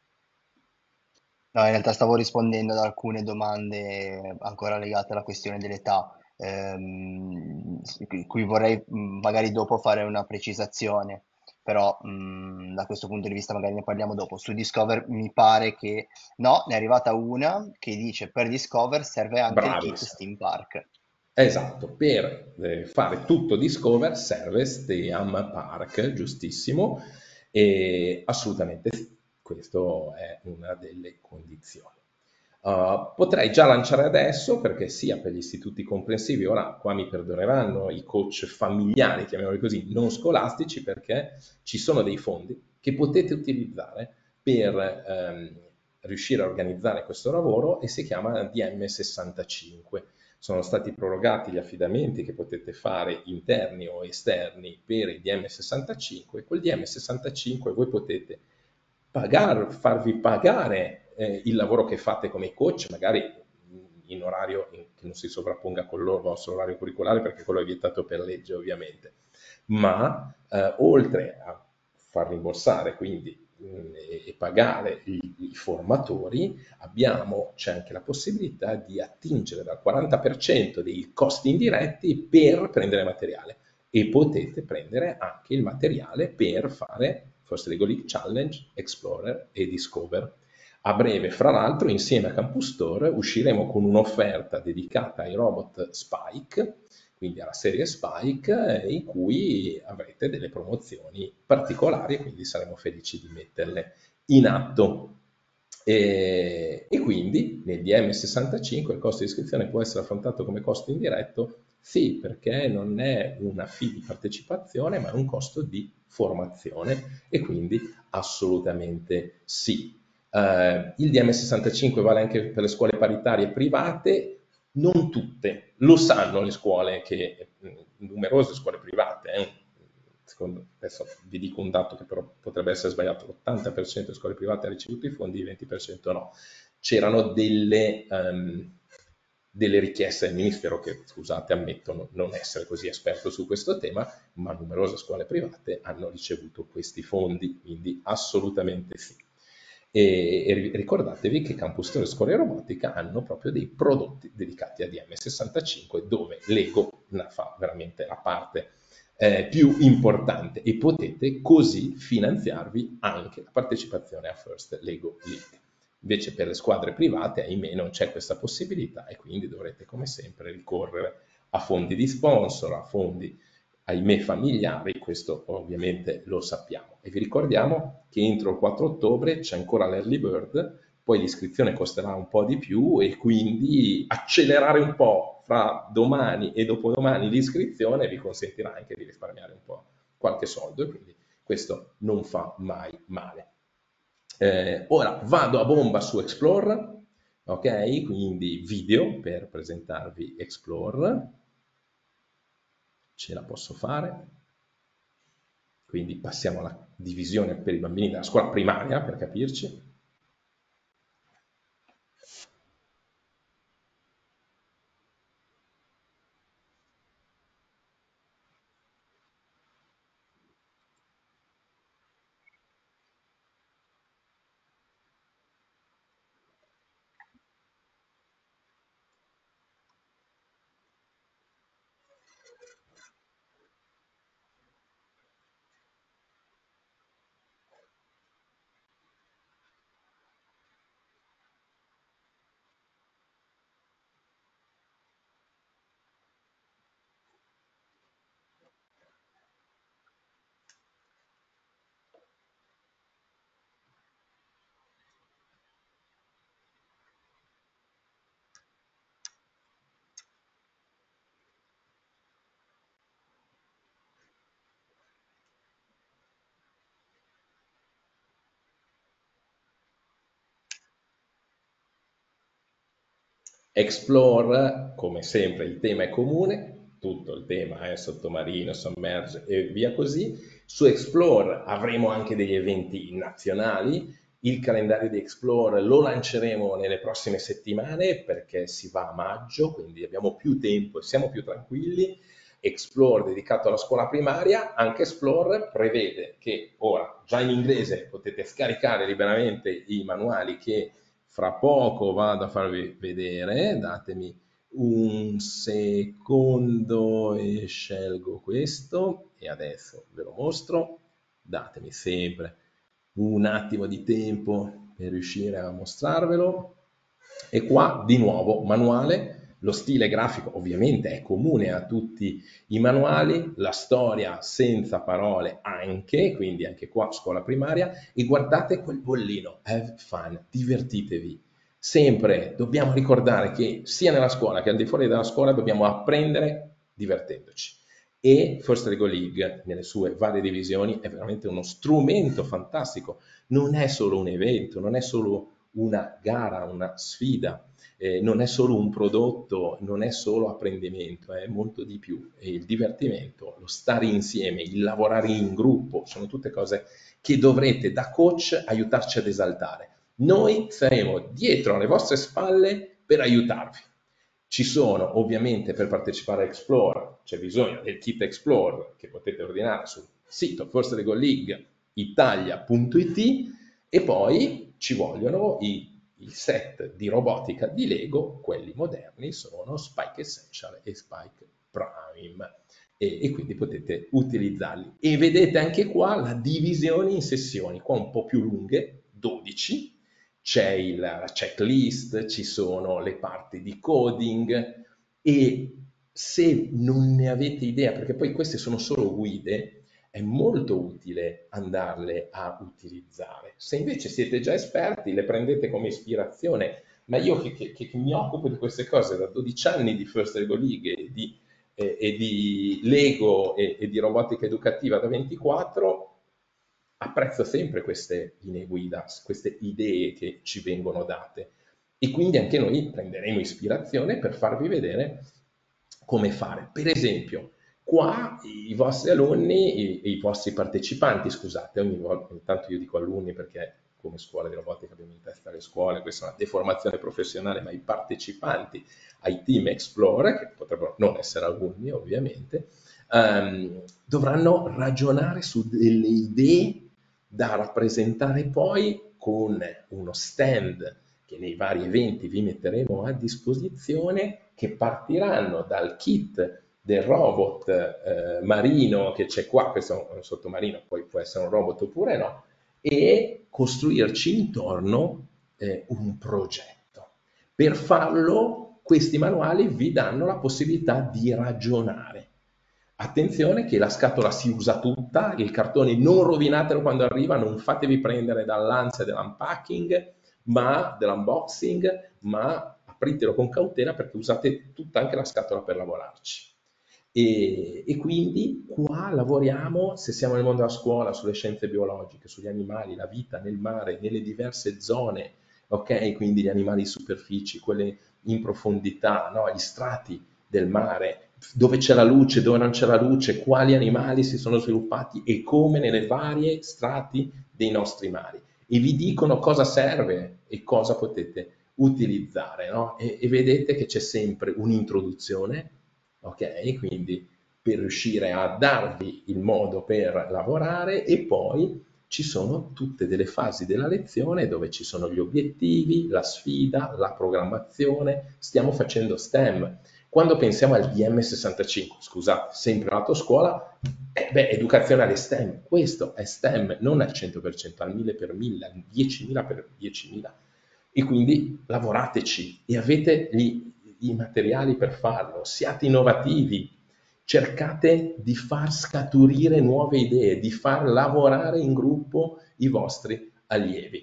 S2: No, in realtà stavo rispondendo ad alcune domande ancora legate alla questione dell'età, ehm, qui cui vorrei mh, magari dopo fare una precisazione, però mh, da questo punto di vista magari ne parliamo dopo. Su Discover mi pare che no, ne è arrivata una che dice per Discover serve anche il kit
S1: Bravissimo.
S2: Steam Park.
S1: Esatto, per eh, fare tutto Discover serve Steam Park, giustissimo, e assolutamente sì, questa è una delle condizioni. Uh, potrei già lanciare adesso, perché sia per gli istituti comprensivi, ora qua mi perdoneranno i coach familiari, chiamiamoli così, non scolastici, perché ci sono dei fondi che potete utilizzare per ehm, riuscire a organizzare questo lavoro, e si chiama D M sessantacinque. Sono stati prorogati gli affidamenti che potete fare interni o esterni per il D M sessantacinque. Col D M sessantacinque voi potete pagare, farvi pagare eh, il lavoro che fate come coach, magari in orario in, che non si sovrapponga con il vostro orario curricolare, perché quello è vietato per legge ovviamente, ma eh, oltre a far rimborsare quindi mh, e pagare i, i formatori, abbiamo, c'è anche la possibilità di attingere dal quaranta per cento dei costi indiretti per prendere materiale, e potete prendere anche il materiale per fare First Lego League Challenge, Explorer e Discover. A breve, fra l'altro, insieme a Campus Store usciremo con un'offerta dedicata ai robot Spike, quindi alla serie Spike, in cui avrete delle promozioni particolari, e quindi saremo felici di metterle in atto. E, e quindi nel D M sessantacinque il costo di iscrizione può essere affrontato come costo indiretto Sì, perché non è una fee di partecipazione, ma è un costo di formazione e quindi assolutamente sì. Uh, il D M sessantacinque vale anche per le scuole paritarie private, non tutte, lo sanno le scuole, che numerose scuole private, eh. Secondo, adesso vi dico un dato che però potrebbe essere sbagliato, l'ottanta per cento delle scuole private ha ricevuto i fondi, il venti per cento no. C'erano delle, um, delle richieste del Ministero che, scusate, ammettono non essere così esperto su questo tema, ma numerose scuole private hanno ricevuto questi fondi, quindi assolutamente sì. E, e ricordatevi che Campus Store e Scuole Robotica hanno proprio dei prodotti dedicati a D M sessantacinque, dove Lego la fa veramente la parte eh, più importante, e potete così finanziarvi anche la partecipazione a First Lego League. Invece per le squadre private, ahimè, non c'è questa possibilità e quindi dovrete come sempre ricorrere a fondi di sponsor, a fondi, ahimè, familiari. Questo ovviamente lo sappiamo. E vi ricordiamo che entro il quattro ottobre c'è ancora l'early bird, poi l'iscrizione costerà un po' di più e quindi accelerare un po' fra domani e dopodomani l'iscrizione vi consentirà anche di risparmiare un po' qualche soldo, e quindi questo non fa mai male. Eh, ora vado a bomba su Explore, ok? Quindi video per presentarvi Explore, ce la posso fare. Quindi passiamo alla divisione per i bambini della scuola primaria, per capirci. Explore, come sempre, il tema è comune, tutto il tema è sottomarino, submerge e via così. Su Explore avremo anche degli eventi nazionali. Il calendario di Explore lo lanceremo nelle prossime settimane perché si va a maggio, quindi abbiamo più tempo e siamo più tranquilli. Explore dedicato alla scuola primaria. Anche Explore prevede che ora, già in inglese, potete scaricare liberamente i manuali che fra poco vado a farvi vedere. Datemi un secondo e scelgo questo e adesso ve lo mostro. Datemi sempre un attimo di tempo per riuscire a mostrarvelo. E qua di nuovo manuale. Lo stile grafico ovviamente è comune a tutti i manuali, la storia senza parole anche, quindi anche qua scuola primaria. E guardate quel bollino, have fun, divertitevi. Sempre dobbiamo ricordare che sia nella scuola che al di fuori della scuola dobbiamo apprendere divertendoci. E First Lego League, nelle sue varie divisioni, è veramente uno strumento fantastico. Non è solo un evento, non è solo una gara, una sfida, eh, non è solo un prodotto, non è solo apprendimento, è molto di più. E il divertimento, lo stare insieme, il lavorare in gruppo, sono tutte cose che dovrete da coach aiutarci ad esaltare. Noi saremo dietro alle vostre spalle per aiutarvi. Ci sono ovviamente, per partecipare a Explore, c'è bisogno del kit Explore che potete ordinare sul sito first lego league italia punto it, e poi ci vogliono i, il set di robotica di Lego, quelli moderni sono Spike Essential e Spike Prime, e, e quindi potete utilizzarli. E vedete anche qua la divisione in sessioni, qua un po' più lunghe, dodici, c'è il, la checklist, ci sono le parti di coding, e se non ne avete idea, perché poi queste sono solo guide, è molto utile andarle a utilizzare. Se invece siete già esperti, le prendete come ispirazione, ma io che, che, che mi occupo di queste cose da dodici anni di First Lego League e di e, e di Lego e, e di robotica educativa da ventiquattro, apprezzo sempre queste linee guida, queste idee che ci vengono date, e quindi anche noi prenderemo ispirazione per farvi vedere come fare. Per esempio, qua i vostri alunni, i, i vostri partecipanti, scusate, ogni volta, ogni tanto io dico alunni perché come scuola di robotica abbiamo in testa le scuole, questa è una deformazione professionale, ma i partecipanti ai Team Explorer, che potrebbero non essere alunni ovviamente, ehm, dovranno ragionare su delle idee da rappresentare poi con uno stand che nei vari eventi vi metteremo a disposizione, che partiranno dal kit del robot eh, marino che c'è qua, questo è un sottomarino, poi può essere un robot oppure no, e costruirci intorno eh, un progetto. Per farlo, questi manuali vi danno la possibilità di ragionare. Attenzione che la scatola si usa tutta, il cartone non rovinatelo quando arriva, non fatevi prendere dall'ansia dell'unpacking, ma dell'unboxing, ma apritelo con cautela perché usate tutta anche la scatola per lavorarci. E, e quindi qua lavoriamo, se siamo nel mondo della scuola, sulle scienze biologiche, sugli animali, la vita nel mare, nelle diverse zone, ok? Quindi gli animali di superficie, quelli in profondità, no? Gli strati del mare, dove c'è la luce, dove non c'è la luce, quali animali si sono sviluppati e come nelle varie strati dei nostri mari. E vi dicono cosa serve e cosa potete utilizzare, no? E, e vedete che c'è sempre un'introduzione, ok? Quindi per riuscire a darvi il modo per lavorare, e poi ci sono tutte delle fasi della lezione dove ci sono gli obiettivi, la sfida, la programmazione, stiamo facendo STEM. Quando pensiamo al D M sessantacinque, scusate, sempre lato scuola, eh, beh, educazione alle STEM, questo è STEM, non al cento per cento, al mille per mille, al diecimila per diecimila. E quindi lavorateci e avete gli, i materiali per farlo, siate innovativi, cercate di far scaturire nuove idee, di far lavorare in gruppo i vostri allievi.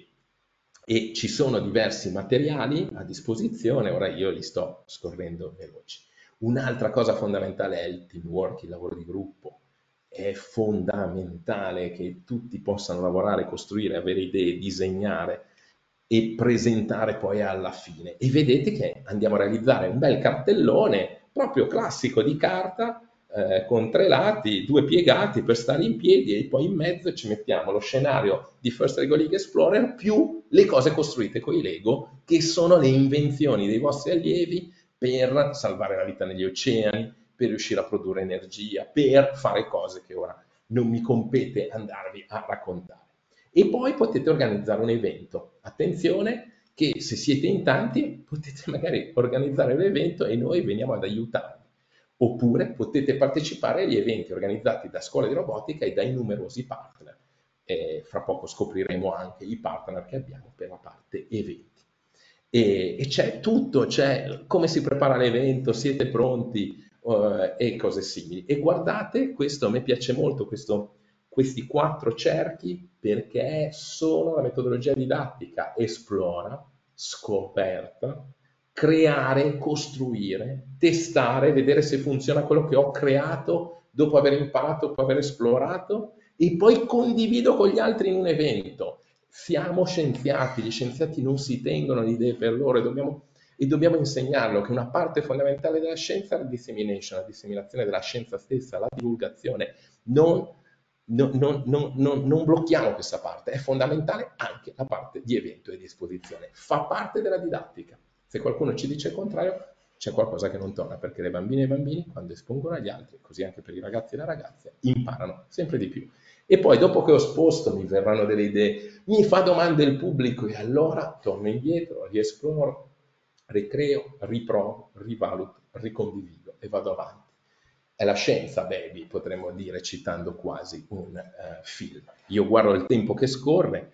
S1: E ci sono diversi materiali a disposizione, ora io li sto scorrendo veloci. Un'altra cosa fondamentale è il teamwork, il lavoro di gruppo. È fondamentale che tutti possano lavorare, costruire, avere idee, disegnare e presentare poi alla fine. E vedete che andiamo a realizzare un bel cartellone proprio classico di carta, eh, con tre lati, due piegati per stare in piedi, e poi in mezzo ci mettiamo lo scenario di First Lego League Explorer più le cose costruite con i Lego, che sono le invenzioni dei vostri allievi per salvare la vita negli oceani, per riuscire a produrre energia, per fare cose che ora non mi compete andarvi a raccontare. E poi potete organizzare un evento. Attenzione che se siete in tanti potete magari organizzare l'evento e noi veniamo ad aiutarvi. Oppure potete partecipare agli eventi organizzati da scuole di robotica e dai numerosi partner. E fra poco scopriremo anche i partner che abbiamo per la parte eventi. E, e c'è tutto, c'è come si prepara l'evento, siete pronti, uh, e cose simili. E guardate, questo a me piace molto, questo, questi quattro cerchi, perché sono la metodologia didattica: esplora, scoperta, creare, costruire, testare, vedere se funziona quello che ho creato dopo aver imparato, dopo aver esplorato, e poi condivido con gli altri in un evento. Siamo scienziati, gli scienziati non si tengono le idee per loro, e dobbiamo, e dobbiamo insegnarlo che una parte fondamentale della scienza è la dissemination, la disseminazione della scienza stessa, la divulgazione. Non, non, non, non, non, non blocchiamo questa parte, è fondamentale anche la parte di evento e di esposizione, fa parte della didattica. Se qualcuno ci dice il contrario, c'è qualcosa che non torna, perché le bambine e i bambini, quando espongono agli altri, così anche per i ragazzi e le ragazze, imparano sempre di più. E poi dopo che ho esposto mi verranno delle idee, mi fa domande il pubblico, e allora torno indietro, riesploro, ricreo, riprovo, rivaluto, ricondivido e vado avanti. È la scienza, baby, potremmo dire, citando quasi un uh, film. Io guardo il tempo che scorre,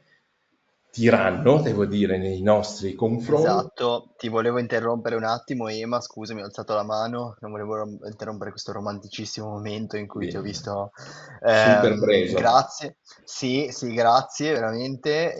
S1: tiranno, devo dire, nei nostri confronti.
S2: Esatto, ti volevo interrompere un attimo, Ema, scusami, ho alzato la mano, non volevo rom- interrompere questo romanticissimo momento in cui ti ho
S1: Quindi,
S2: visto.
S1: super
S2: Ehm,
S1: preso.
S2: grazie, sì, sì, grazie, veramente,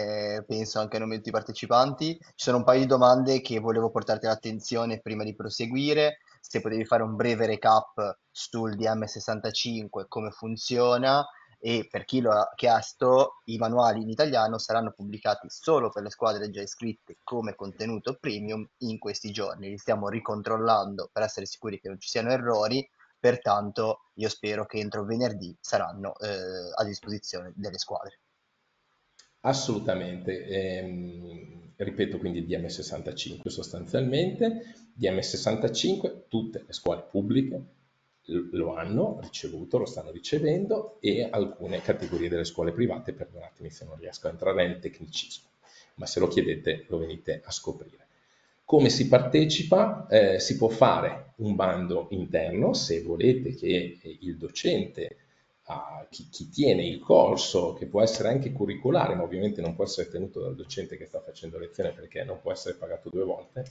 S2: e penso anche a nome di tutti i partecipanti. Ci sono un paio di domande che volevo portarti all'attenzione prima di proseguire. se potevi fare un breve recap sul D M sessantacinque, come funziona, e per chi lo ha chiesto, i manuali in italiano saranno pubblicati solo per le squadre già iscritte come contenuto premium in questi giorni. Li stiamo ricontrollando per essere sicuri che non ci siano errori, pertanto io spero che entro venerdì saranno eh, a disposizione delle squadre.
S1: Assolutamente. Ehm, ripeto quindi il D M sessantacinque sostanzialmente. D M sessantacinque, tutte le scuole pubbliche l- lo hanno ricevuto, lo stanno ricevendo, e alcune categorie delle scuole private, perdonatemi se non riesco a entrare nel tecnicismo, ma se lo chiedete lo venite a scoprire. Come si partecipa? Eh, si può fare un bando interno se volete che eh, il docente, a chi, chi tiene il corso, che può essere anche curricolare, ma ovviamente non può essere tenuto dal docente che sta facendo lezione perché non può essere pagato due volte.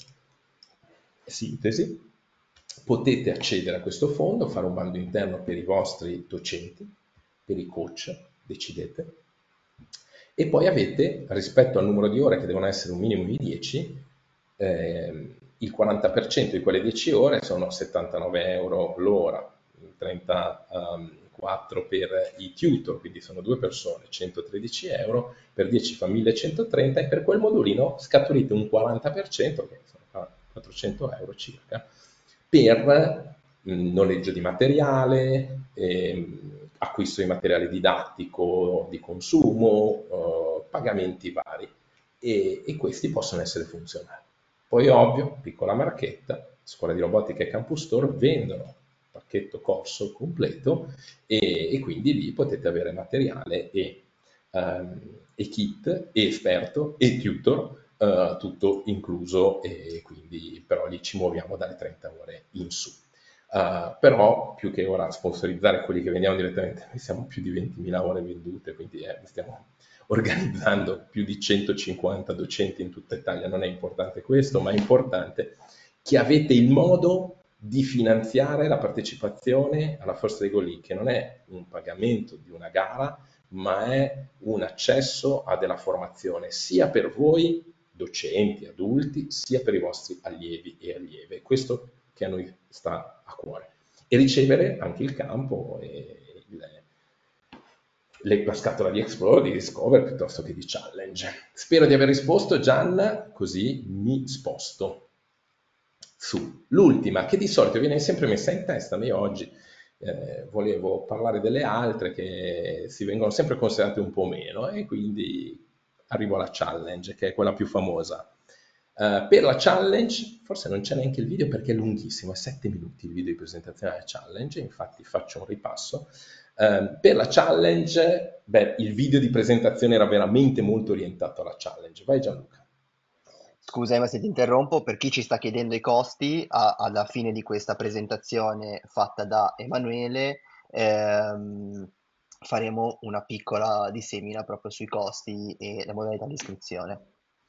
S1: Sintesi, potete accedere a questo fondo, fare un bando interno per i vostri docenti, per i coach, decidete, e poi avete, rispetto al numero di ore che devono essere un minimo di dieci, eh, il quaranta per cento di quelle dieci ore sono settantanove euro l'ora, trentaquattro per i tutor, quindi sono due persone, centotredici euro, per dieci fa millecentotrenta, e per quel modulino scaturite un quaranta per cento, che sono quattrocento euro circa, per mh, noleggio di materiale, ehm, acquisto di materiale didattico, di consumo, eh, pagamenti vari, e, e questi possono essere funzionali. Poi ovvio, piccola marchetta, Scuola di Robotica e Campus Store vendono pacchetto corso completo, e, e quindi lì potete avere materiale e, ehm, e kit e esperto e tutor, eh, tutto incluso, e quindi però lì ci muoviamo dalle trenta ore in su. Uh, però più che ora sponsorizzare quelli che vendiamo direttamente, noi siamo più di ventimila ore vendute, quindi eh, stiamo organizzando più di centocinquanta docenti in tutta Italia. Non è importante questo, ma è importante che avete il modo di finanziare la partecipazione alla First Lego League, che non è un pagamento di una gara, ma è un accesso a della formazione sia per voi docenti, adulti, sia per i vostri allievi e allieve. Questo che a noi sta a cuore. E ricevere anche il campo e il, le, la scatola di Explore, di Discover, piuttosto che di Challenge. Spero di aver risposto, Gian, così mi sposto su l'ultima, che di solito viene sempre messa in testa, ma io oggi eh, volevo parlare delle altre che si vengono sempre considerate un po' meno, e quindi arrivo alla Challenge, che è quella più famosa. Uh, per la challenge, forse non c'è neanche il video perché è lunghissimo, è sette minuti il video di presentazione della challenge, infatti faccio un ripasso. Uh, per la challenge, beh, il video di presentazione era veramente molto orientato alla challenge. Vai Gianluca.
S2: Scusa, ma se ti interrompo, per chi ci sta chiedendo i costi, a- alla fine di questa presentazione fatta da Emanuele, ehm, faremo una piccola dissemina proprio sui costi e le modalità di iscrizione.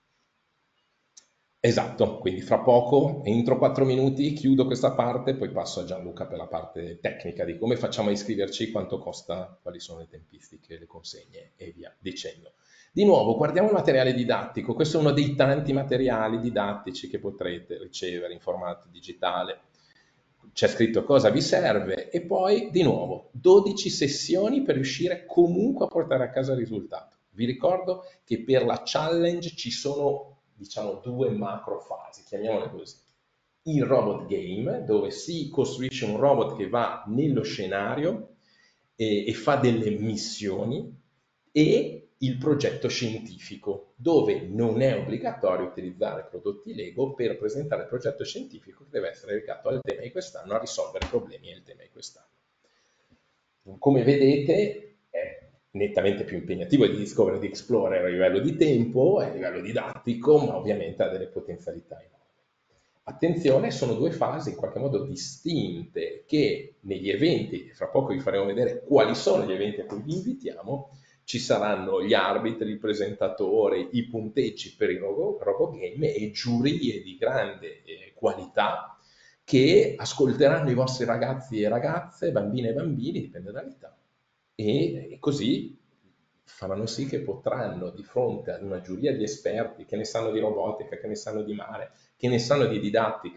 S1: Esatto, quindi fra poco, entro quattro minuti, chiudo questa parte, poi passo a Gianluca per la parte tecnica di come facciamo a iscriverci, quanto costa, quali sono le tempistiche, le consegne e via dicendo. Di nuovo, guardiamo il materiale didattico. Questo è uno dei tanti materiali didattici che potrete ricevere in formato digitale. C'è scritto cosa vi serve, e poi, di nuovo, dodici sessioni per riuscire comunque a portare a casa il risultato. Vi ricordo che per la challenge ci sono, diciamo, due macro fasi, chiamiamole così. Il robot game, dove si costruisce un robot che va nello scenario e, e fa delle missioni, e il progetto scientifico, dove non è obbligatorio utilizzare prodotti Lego per presentare il progetto scientifico, che deve essere legato al tema di quest'anno, a risolvere problemi del tema di quest'anno. Come vedete è nettamente più impegnativo di Discover e di Explorer a livello di tempo e a livello didattico, ma ovviamente ha delle potenzialità enormi. Attenzione, sono due fasi in qualche modo distinte, che negli eventi, fra poco vi faremo vedere quali sono gli eventi a cui vi invitiamo, ci saranno gli arbitri, il presentatore, i punteggi per il RoboGame e giurie di grande eh, qualità che ascolteranno i vostri ragazzi e ragazze, bambine e bambini, dipende dall'età, e, e così faranno sì che potranno, di fronte ad una giuria di esperti che ne sanno di robotica, che ne sanno di mare, che ne sanno di didattica,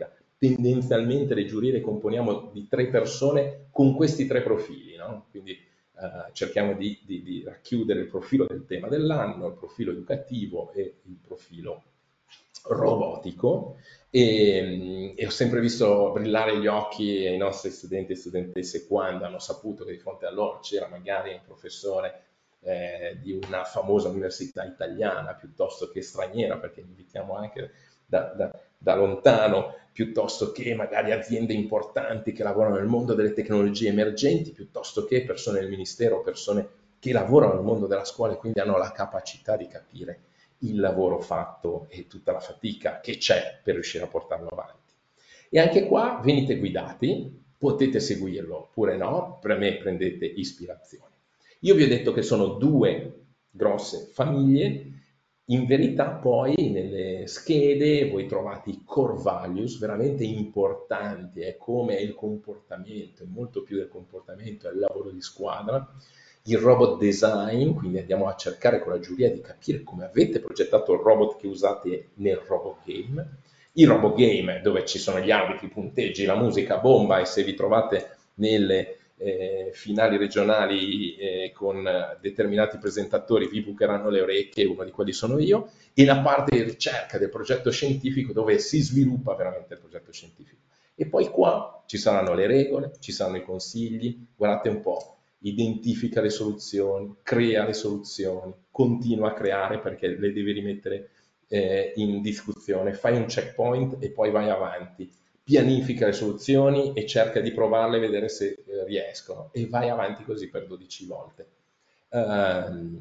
S1: tendenzialmente le giurie le componiamo di tre persone con questi tre profili, no? Quindi eh, cerchiamo di, di, di racchiudere il profilo del tema dell'anno, il profilo educativo e il profilo robotico, e, e ho sempre visto brillare gli occhi ai nostri studenti e studentesse quando hanno saputo che di fronte a loro c'era magari un professore eh, di una famosa università italiana piuttosto che straniera, perché invitiamo anche da, da, da lontano, piuttosto che magari aziende importanti che lavorano nel mondo delle tecnologie emergenti, piuttosto che persone del ministero, persone che lavorano nel mondo della scuola e quindi hanno la capacità di capire il lavoro fatto e tutta la fatica che c'è per riuscire a portarlo avanti. E anche qua venite guidati, potete seguirlo oppure no, per me prendete ispirazione. Io vi ho detto che sono due grosse famiglie, in verità poi nelle schede voi trovate i core values veramente importanti, è come il comportamento, è molto più del comportamento, è il lavoro di squadra, il robot design, quindi andiamo a cercare con la giuria di capire come avete progettato il robot che usate nel robot game, il robot game dove ci sono gli arbitri, i punteggi, la musica bomba, e se vi trovate nelle eh, finali regionali eh, con determinati presentatori vi bucheranno le orecchie, uno di quelli sono io, e la parte di ricerca del progetto scientifico dove si sviluppa veramente il progetto scientifico. E poi qua ci saranno le regole, ci saranno i consigli, guardate un po', identifica le soluzioni, crea le soluzioni, continua a creare perché le devi rimettere eh, in discussione, fai un checkpoint e poi vai avanti, pianifica le soluzioni e cerca di provarle e vedere se eh, riescono, e vai avanti così per dodici volte. Uh,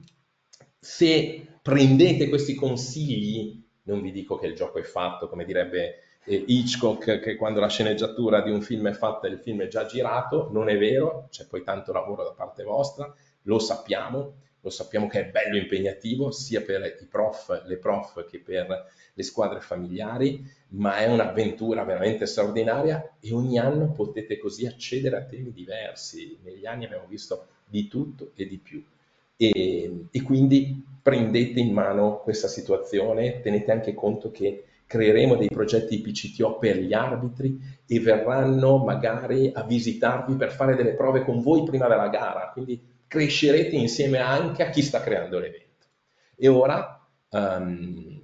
S1: se prendete questi consigli, non vi dico che il gioco è fatto, come direbbe eh, Hitchcock, che quando la sceneggiatura di un film è fatta il film è già girato, non è vero, c'è poi tanto lavoro da parte vostra, lo sappiamo, lo sappiamo che è bello impegnativo sia per i prof, le prof che per le squadre familiari, ma è un'avventura veramente straordinaria e ogni anno potete così accedere a temi diversi. Negli anni abbiamo visto di tutto e di più. E, e quindi prendete in mano questa situazione, tenete anche conto che creeremo dei progetti P C T O per gli arbitri e verranno magari a visitarvi per fare delle prove con voi prima della gara, quindi crescerete insieme anche a chi sta creando l'evento. E ora um,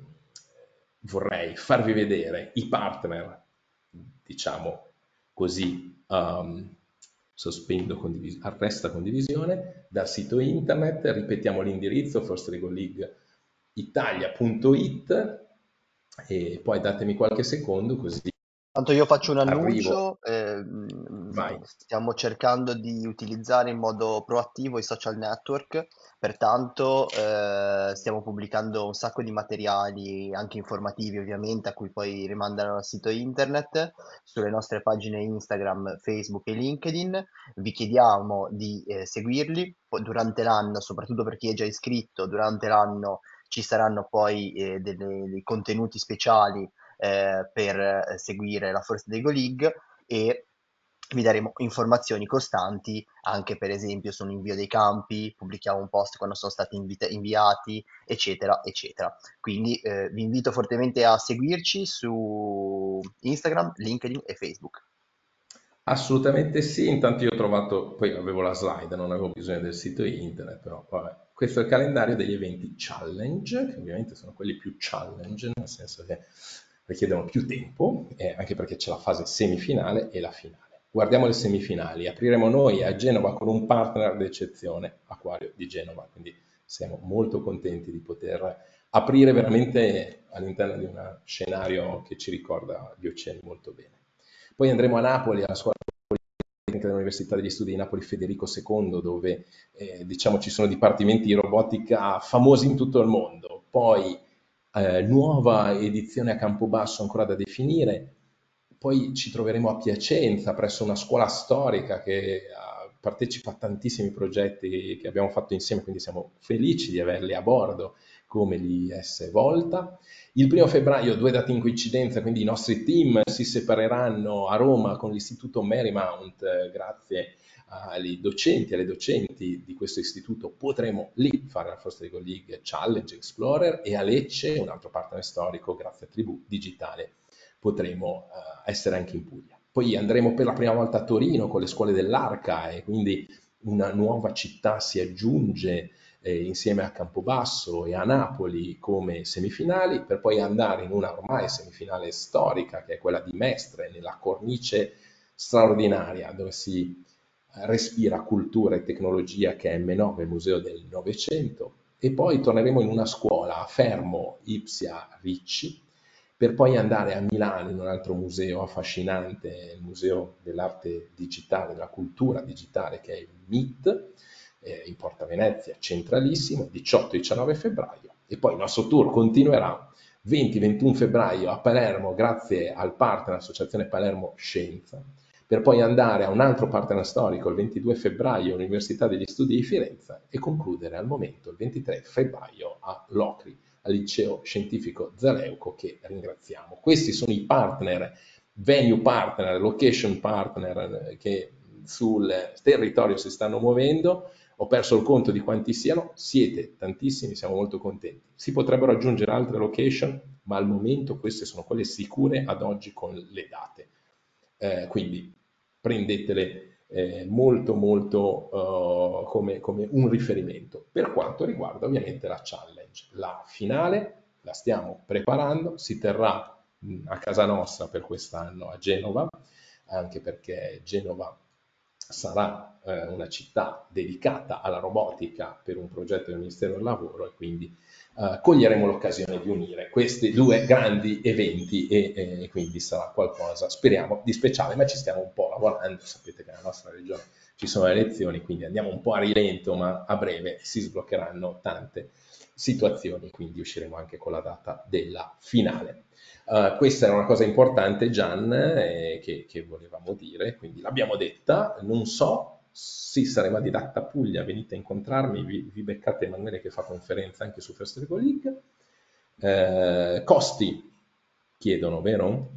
S1: vorrei farvi vedere i partner, diciamo così, um, sospendo condivisione, arresta condivisione, dal sito internet, ripetiamo l'indirizzo first league league italia punto it e poi datemi qualche secondo così
S2: Tanto io faccio un
S1: arrivo.
S2: annuncio, ehm,
S1: Vai.
S2: stiamo cercando di utilizzare in modo proattivo i social network, pertanto eh, stiamo pubblicando un sacco di materiali, anche informativi ovviamente, a cui poi rimandano al sito internet, sulle nostre pagine Instagram, Facebook e LinkedIn. Vi chiediamo di eh, seguirli poi durante l'anno, soprattutto per chi è già iscritto, durante l'anno ci saranno poi eh, delle- dei contenuti speciali eh, per eh, seguire la First Lego League, e vi daremo informazioni costanti anche per esempio sull'invio dei campi, pubblichiamo un post quando sono stati invita- inviati, eccetera, eccetera. Quindi eh, vi invito fortemente a seguirci su Instagram, LinkedIn e Facebook.
S1: Assolutamente sì, intanto io ho trovato, poi avevo la slide, non avevo bisogno del sito internet, però vabbè. Questo è il calendario degli eventi challenge, che ovviamente sono quelli più challenge, nel senso che richiedono più tempo, eh, anche perché c'è la fase semifinale e la finale. Guardiamo le semifinali, apriremo noi a Genova con un partner d'eccezione, Acquario di Genova, quindi siamo molto contenti di poter aprire veramente all'interno di un scenario che ci ricorda gli oceani molto bene. Poi andremo a Napoli, alla scuola politica dell'Università degli Studi di Napoli Federico secondo, dove eh, diciamo ci sono dipartimenti di robotica famosi in tutto il mondo. Poi eh, nuova edizione a Campobasso ancora da definire. Poi ci troveremo a Piacenza presso una scuola storica che uh, partecipa a tantissimi progetti che abbiamo fatto insieme, quindi siamo felici di averli a bordo come l'I S Volta. Il primo febbraio, due date in coincidenza, quindi i nostri team si separeranno a Roma con l'Istituto Marymount, eh, grazie ai docenti e alle docenti di questo istituto potremo lì fare la First Lego League Challenge Explorer, e a Lecce, un altro partner storico, grazie a Tribù Digitale, potremo eh, essere anche in Puglia. Poi andremo per la prima volta a Torino con le scuole dell'Arca e quindi una nuova città si aggiunge eh, insieme a Campobasso e a Napoli come semifinali, per poi andare in una ormai semifinale storica che è quella di Mestre, nella cornice straordinaria dove si respira cultura e tecnologia, che è M nove, Museo del Novecento, e poi torneremo in una scuola a Fermo, Ipsia, Ricci, per poi andare a Milano in un altro museo affascinante, il Museo dell'Arte Digitale, della Cultura Digitale, che è il M I T, eh, in Porta Venezia, centralissimo, diciotto diciannove febbraio, e poi il nostro tour continuerà venti ventuno febbraio a Palermo, grazie al partner Associazione Palermo Scienza, per poi andare a un altro partner storico il ventidue febbraio all'Università degli Studi di Firenze e concludere al momento il ventitré febbraio a Locri, al liceo scientifico Zaleuco, che ringraziamo. Questi sono i partner, venue partner, location partner che sul territorio si stanno muovendo. Ho perso il conto di quanti siano, siete tantissimi, siamo molto contenti. Si potrebbero aggiungere altre location, ma al momento queste sono quelle sicure ad oggi con le date. Eh, quindi prendetele eh, molto molto uh, come, come un riferimento. Per quanto riguarda ovviamente la challenge, la finale la stiamo preparando, si terrà mh, a casa nostra per quest'anno a Genova, anche perché Genova sarà eh, una città dedicata alla robotica per un progetto del Ministero del Lavoro, e quindi eh, coglieremo l'occasione di unire questi due grandi eventi e, e quindi sarà qualcosa, speriamo, di speciale, ma ci stiamo un po' lavorando. Sapete che nella nostra regione ci sono le elezioni, quindi andiamo un po' a rilento, ma a breve si sbloccheranno tante situazioni, quindi usciremo anche con la data della finale. Uh, questa era una cosa importante, Gian, eh, che, che volevamo dire, quindi l'abbiamo detta. Non so, sì, saremo a Didatta Puglia, venite a incontrarmi, vi, vi beccate Emanuele che fa conferenza anche su First League League. Uh, costi chiedono, vero?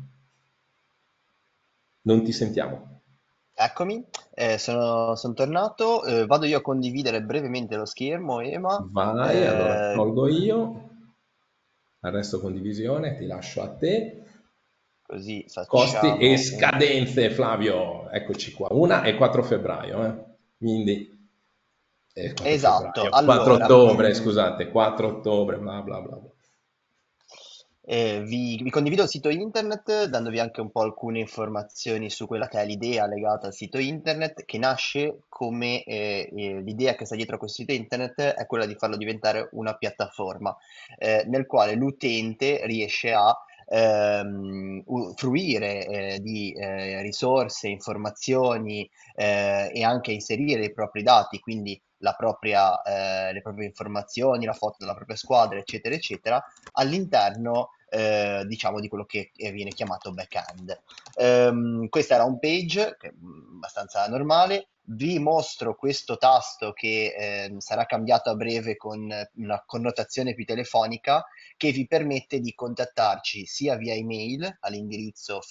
S1: Non ti sentiamo.
S2: Eccomi, eh, sono, sono tornato, eh, vado io a condividere brevemente lo schermo, Ema.
S1: Vai, allora
S2: Eh,
S1: tolgo io, arresto condivisione, ti lascio a te.
S2: Così
S1: Costi e
S2: facciamo un...
S1: scadenze, Flavio, eccoci qua, una e quattro febbraio, eh? Quindi eh, quattro
S2: Esatto,
S1: febbraio, quattro
S2: allora,
S1: ottobre,
S2: mm,
S1: scusate, quattro ottobre, bla bla bla bla.
S2: Eh, vi, vi condivido il sito internet dandovi anche un po' alcune informazioni su quella che è l'idea legata al sito internet, che nasce come eh, eh, l'idea che sta dietro a questo sito internet è quella di farlo diventare una piattaforma eh, nel quale l'utente riesce a ehm, u- fruire eh, di eh, risorse, informazioni eh, e anche inserire i propri dati, quindi la propria, eh, le proprie informazioni, la foto della propria squadra, eccetera, eccetera, all'interno eh, diciamo di quello che che viene chiamato back-end. Ehm, questa è la home page, che è mm, abbastanza normale. Vi mostro questo tasto che ehm, sarà cambiato a breve con una connotazione più telefonica, che vi permette di contattarci sia via email all'indirizzo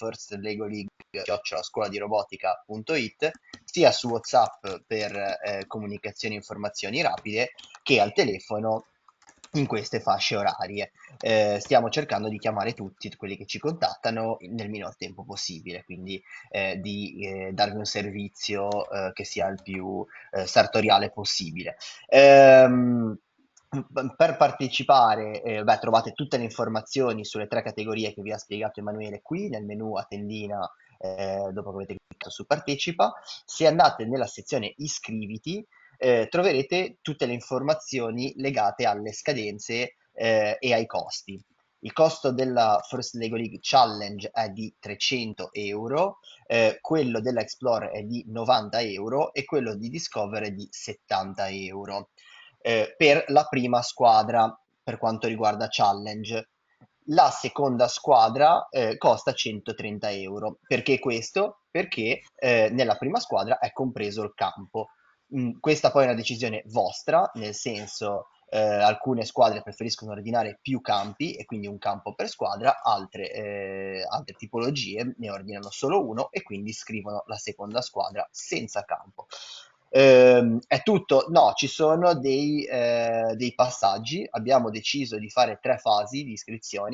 S2: firstlegoleague@scuoladirobotica.it, sia su WhatsApp per eh, comunicazioni e informazioni rapide, che al telefono in queste fasce orarie. Eh, stiamo cercando di chiamare tutti quelli che ci contattano nel minor tempo possibile, quindi eh, di eh, darvi un servizio eh, che sia il più eh, sartoriale possibile. Ehm, per partecipare, eh, beh, trovate tutte le informazioni sulle tre categorie che vi ha spiegato Emanuele qui nel menu a tendina, eh, dopo che avete cliccato su partecipa. Se andate nella sezione iscriviti, eh, troverete tutte le informazioni legate alle scadenze eh, e ai costi. Il costo della First Lego League Challenge è di trecento euro, eh, quello della Explorer è di novanta euro e quello di Discover è di settanta euro eh, per la prima squadra per quanto riguarda Challenge. La seconda squadra eh, costa centotrenta euro. Perché questo? Perché eh, nella prima squadra è compreso il campo. Mm, questa poi è una decisione vostra, nel senso eh, alcune squadre preferiscono ordinare più campi e quindi un campo per squadra, altre, eh, altre tipologie ne ordinano solo uno e quindi scrivono la seconda squadra senza campo. Ehm, è tutto? No, ci sono dei, eh, dei passaggi. Abbiamo deciso di fare tre fasi di iscrizioni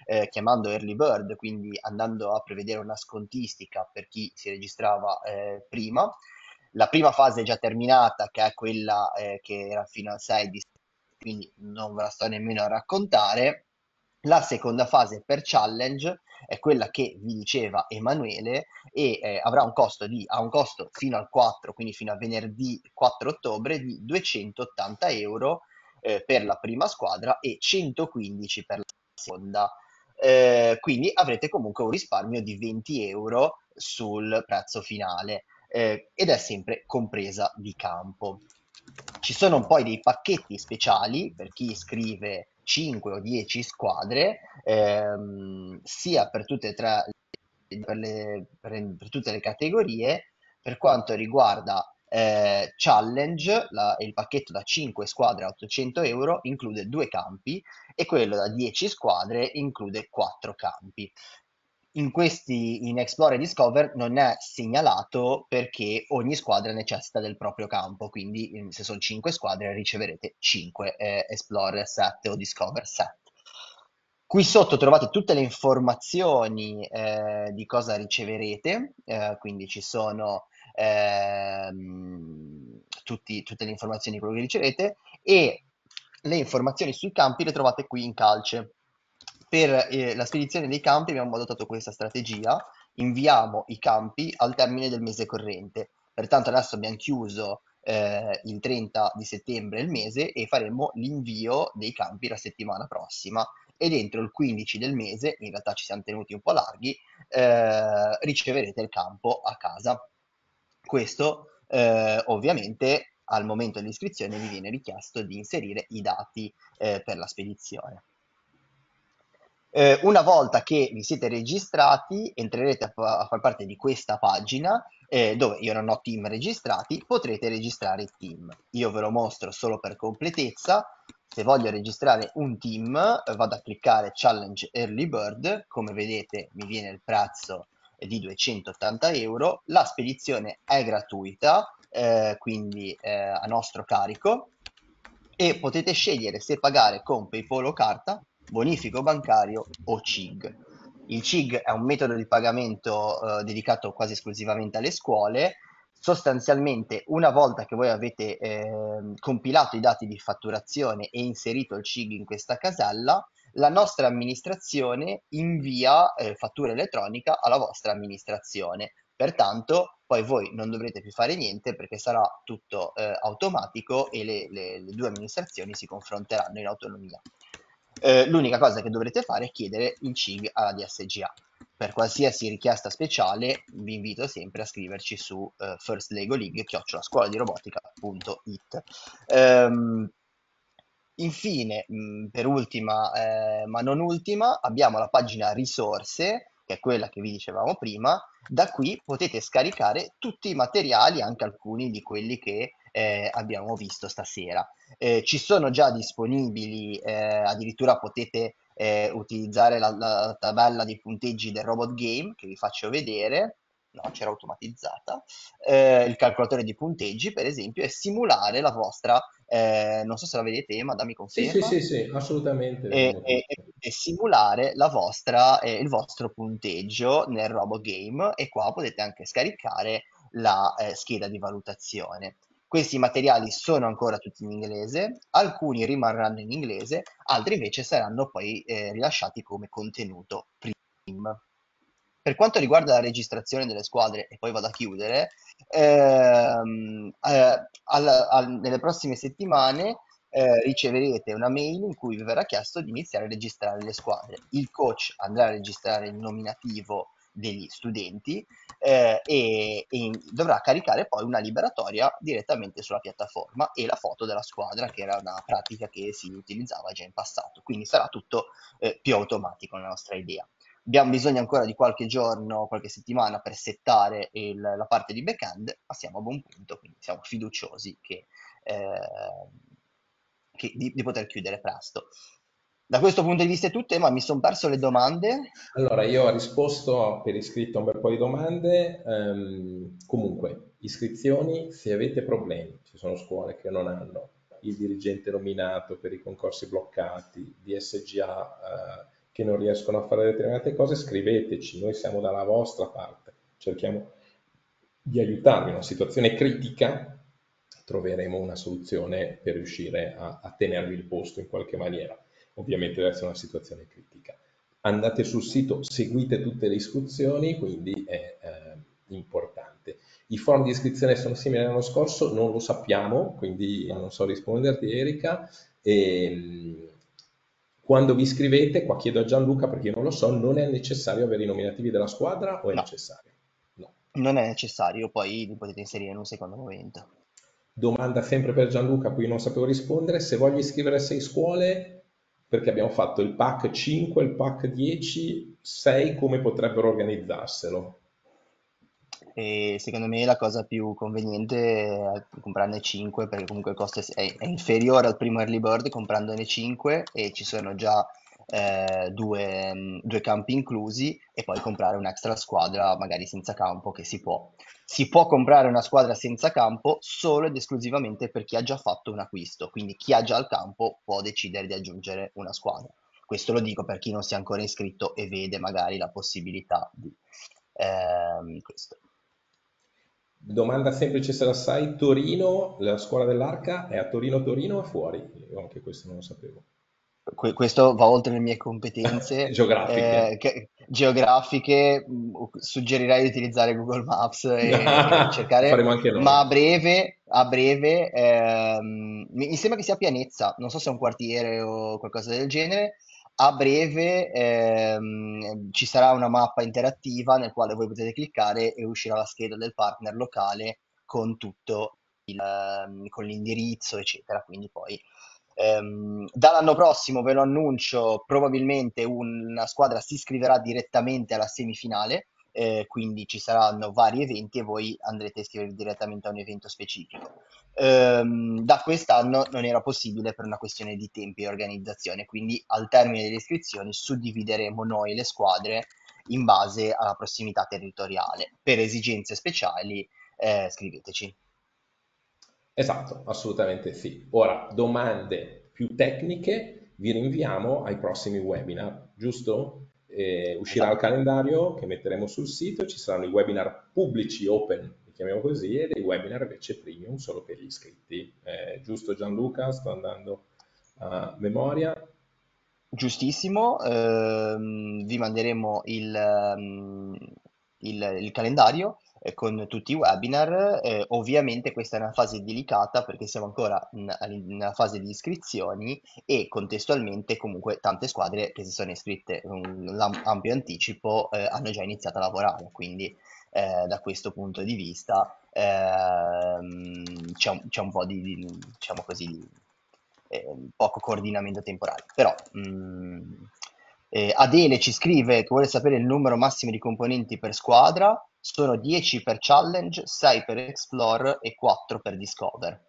S2: eh, chiamando Early Bird, quindi andando a prevedere una scontistica per chi si registrava eh, prima. La prima fase è già terminata, che è quella eh, che era fino al sei di quindi non ve la sto nemmeno a raccontare. La seconda fase per challenge è quella che vi diceva Emanuele e eh, avrà un costo di, ha un costo fino al quattro, quindi fino a venerdì quattro ottobre, di duecentottanta euro eh, per la prima squadra e centoquindici per la seconda. Eh, quindi avrete comunque un risparmio di venti euro sul prezzo finale eh, ed è sempre compresa di campo. Ci sono poi dei pacchetti speciali per chi iscrive cinque o dieci squadre, ehm, sia per tutte e tre per le- per- per tutte le categorie. Per quanto riguarda eh, Challenge, la- il pacchetto da cinque squadre a ottocento euro include due campi e quello da dieci squadre include quattro campi. In questi, in Explore e Discover non è segnalato perché ogni squadra necessita del proprio campo, quindi eh, se sono cinque squadre riceverete cinque eh, Explorer set o Discover set. Qui sotto trovate tutte le informazioni eh, di cosa riceverete, eh, quindi ci sono ehm, tutti- tutte le informazioni di quello che riceverete e le informazioni sui campi le trovate qui in calce. Per eh, la spedizione dei campi abbiamo adottato questa strategia, inviamo i campi al termine del mese corrente. Pertanto adesso abbiamo chiuso eh, il trenta di settembre il mese e faremo l'invio dei campi la settimana prossima ed entro il quindici del mese, in realtà ci siamo tenuti un po' larghi, eh, riceverete il campo a casa. Questo eh, ovviamente al momento dell'iscrizione vi viene richiesto di inserire i dati eh, per la spedizione. Eh, una volta che vi siete registrati, entrerete a, fa- a far parte di questa pagina eh, dove io non ho team registrati, potrete registrare il team. Io ve lo mostro solo per completezza. Se voglio registrare un team, eh, vado a cliccare Challenge Early Bird. Come vedete, mi viene il prezzo eh, di duecentottanta euro. La spedizione è gratuita, eh, quindi eh, a nostro carico e potete scegliere se pagare con PayPal o carta, bonifico bancario o C I G. Il C I G è un metodo di pagamento eh, dedicato quasi esclusivamente alle scuole. Sostanzialmente, una volta che voi avete ehm, compilato i dati di fatturazione e inserito il C I G in questa casella, la nostra amministrazione invia eh, fattura elettronica alla vostra amministrazione. Pertanto, poi voi non dovrete più fare niente perché sarà tutto eh, automatico e le, le- le due amministrazioni si confronteranno in autonomia. Eh, l'unica cosa che dovrete fare è chiedere il C I G alla D S G A. Per qualsiasi richiesta speciale vi invito sempre a scriverci su eh, firstlegoleague chiocciola scuola di robotica punto it. Ehm, Infine, mh, per ultima, eh, ma non ultima, abbiamo la pagina risorse, che è quella che vi dicevamo prima. Da qui potete scaricare tutti i materiali, anche alcuni di quelli che eh, abbiamo visto stasera. Eh, ci sono già disponibili, eh, addirittura potete eh, utilizzare la, la tabella dei punteggi del robot game, che vi faccio vedere. No, c'era automatizzata. Eh, il calcolatore di punteggi, per esempio, e simulare la vostra eh, non so se la vedete, ma dammi
S1: Sì, sì,
S2: conferma,
S1: sì, sì, assolutamente
S2: e,
S1: vediamo
S2: e-
S1: tutto.
S2: e simulare la vostra, eh, il vostro punteggio nel Robo Game e qua potete anche scaricare la eh, scheda di valutazione. Questi materiali sono ancora tutti in inglese, alcuni rimarranno in inglese, altri invece saranno poi eh, rilasciati come contenuto premium. Per quanto riguarda la registrazione delle squadre, e poi vado a chiudere, ehm, eh, al- al- nelle prossime settimane eh, riceverete una mail in cui vi verrà chiesto di iniziare a registrare le squadre. Il coach andrà a registrare il nominativo degli studenti eh, e, e dovrà caricare poi una liberatoria direttamente sulla piattaforma e la foto della squadra, che era una pratica che si utilizzava già in passato. Quindi sarà tutto eh, più automatico nella nostra idea. Abbiamo bisogno ancora di qualche giorno, qualche settimana per settare il- la parte di back-end, ma siamo a buon punto, quindi siamo fiduciosi che, eh, che- di, di poter chiudere presto. Da questo punto di vista è tutto, ma mi sono perso le domande.
S1: Allora, io ho risposto per iscritto a un bel po' di domande. Ehm, comunque, iscrizioni, se avete problemi, ci sono scuole che non hanno il dirigente nominato per i concorsi bloccati, D S G A, eh, che non riescono a fare determinate cose, scriveteci, noi siamo dalla vostra parte, cerchiamo di aiutarvi in una situazione critica, troveremo una soluzione per riuscire a, a tenervi il posto in qualche maniera. Ovviamente deve essere una situazione critica. Andate sul sito, seguite tutte le istruzioni, quindi è eh, importante. I forum di iscrizione sono simili all'anno scorso, non lo sappiamo, quindi non so risponderti Erika. E, quando vi iscrivete, qua chiedo a Gianluca perché io non lo so, non è necessario avere i nominativi della squadra o è
S2: No,
S1: necessario? No.
S2: non è necessario, poi li potete inserire in un secondo momento.
S1: Domanda sempre per Gianluca, a cui non sapevo rispondere, se voglio iscrivere sei scuole, perché abbiamo fatto il pack cinque, il pack dieci, sei, come potrebbero organizzarselo?
S2: E secondo me la cosa più conveniente è comprarne cinque perché comunque il costo è, è- è inferiore al primo early bird comprandone cinque e ci sono già eh, due, mh, due campi inclusi e poi comprare un'extra squadra magari senza campo che si può. Si può comprare una squadra senza campo solo ed esclusivamente per chi ha già fatto un acquisto, quindi chi ha già il campo può decidere di aggiungere una squadra. Questo lo dico per chi non si è ancora iscritto e vede magari la possibilità di ehm, questo.
S1: Domanda semplice se la sai, Torino, la scuola dell'Arca è a Torino Torino o fuori? Io anche questo non lo sapevo.
S2: Que- questo va oltre le mie competenze
S1: Geografiche.
S2: eh, che- geografiche. mh, Suggerirei di utilizzare Google Maps e, e
S1: Lo
S2: cercare,
S1: faremo anche noi.
S2: ma a breve, a breve ehm, mi, mi sembra che sia a Pianezza, non so se è un quartiere o qualcosa del genere. A breve ehm, ci sarà una mappa interattiva nel quale voi potete cliccare e uscirà la scheda del partner locale con tutto il, ehm, con l'indirizzo, eccetera. Quindi poi Ehm, dall'anno prossimo, ve lo annuncio, probabilmente una squadra si iscriverà direttamente alla semifinale, eh, quindi ci saranno vari eventi e voi andrete a iscrivervi direttamente a un evento specifico. Ehm, da quest'anno non era possibile per una questione di tempi e organizzazione, quindi al termine delle iscrizioni suddivideremo noi le squadre in base alla prossimità territoriale. Per esigenze speciali, eh, scriveteci.
S1: Esatto, assolutamente sì. Ora, domande più tecniche, vi rinviamo ai prossimi webinar, giusto? Eh, uscirà il
S2: Esatto.
S1: calendario che metteremo sul sito, ci saranno i webinar pubblici open, li chiamiamo così, e dei webinar invece premium solo per gli iscritti. Eh, giusto Gianluca? Sto andando a memoria.
S2: Giustissimo, ehm, vi manderemo il, ehm, il- il calendario eh, con tutti i webinar. Eh, ovviamente questa è una fase delicata perché siamo ancora in- all'in- nella fase di iscrizioni e contestualmente comunque tante squadre che si sono iscritte con l'am- ampio anticipo eh, hanno già iniziato a lavorare, quindi eh, da questo punto di vista ehm, c'è un, c'è un po' di, di- diciamo così, di eh, poco coordinamento temporale. Però mh, eh, Adele ci scrive che vuole sapere il numero massimo di componenti per squadra. Sono dieci per challenge, sei per explore e quattro per discover.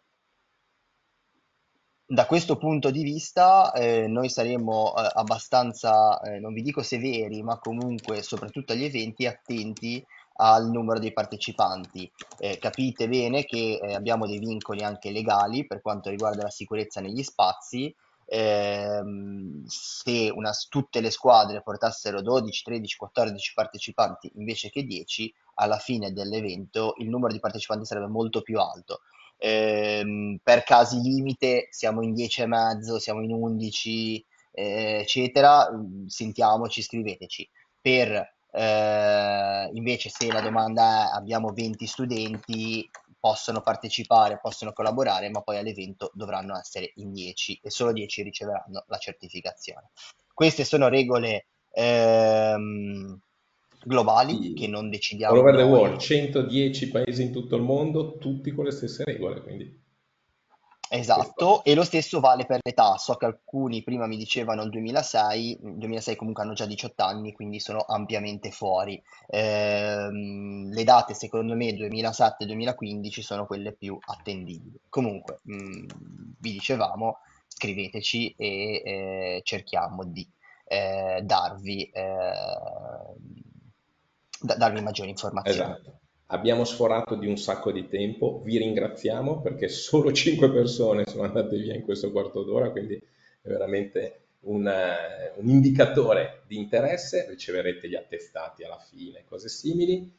S2: Da questo punto di vista, eh, noi saremo eh, abbastanza, eh, non vi dico severi, ma comunque, soprattutto agli eventi, attenti al numero dei partecipanti. Eh, capite bene che eh, abbiamo dei vincoli anche legali per quanto riguarda la sicurezza negli spazi. Ehm, se una- tutte le squadre portassero dodici, tredici, quattordici partecipanti invece che dieci, alla fine dell'evento il numero di partecipanti sarebbe molto più alto. Ehm, per casi limite siamo in dieci e mezzo, siamo in undici, eh, eccetera. Mm, Sentiamoci, scriveteci. Per eh, invece, se la domanda è abbiamo venti studenti, possono partecipare, possono collaborare, ma poi all'evento dovranno essere in dieci e solo dieci riceveranno la certificazione. Queste sono regole ehm, globali che
S1: Sì.
S2: non
S1: All
S2: decidiamo
S1: over the world,
S2: noi.
S1: centodieci paesi in tutto il mondo, tutti con le stesse regole, quindi questo.
S2: Esatto, e lo stesso vale per l'età. So che alcuni prima mi dicevano il duemilasei, il duemilasei comunque hanno già diciotto anni, quindi sono ampiamente fuori. Ehm, le date secondo me duemilasette-duemilaquindici sono quelle più attendibili. Comunque, mh, vi dicevamo, scriveteci e eh, cerchiamo di eh, darvi, eh, da- darvi maggiori informazioni.
S1: Esatto. Abbiamo sforato di un sacco di tempo, vi ringraziamo perché solo cinque persone sono andate via in questo quarto d'ora, quindi è veramente un, eh, un indicatore di interesse, riceverete gli attestati alla fine, cose simili.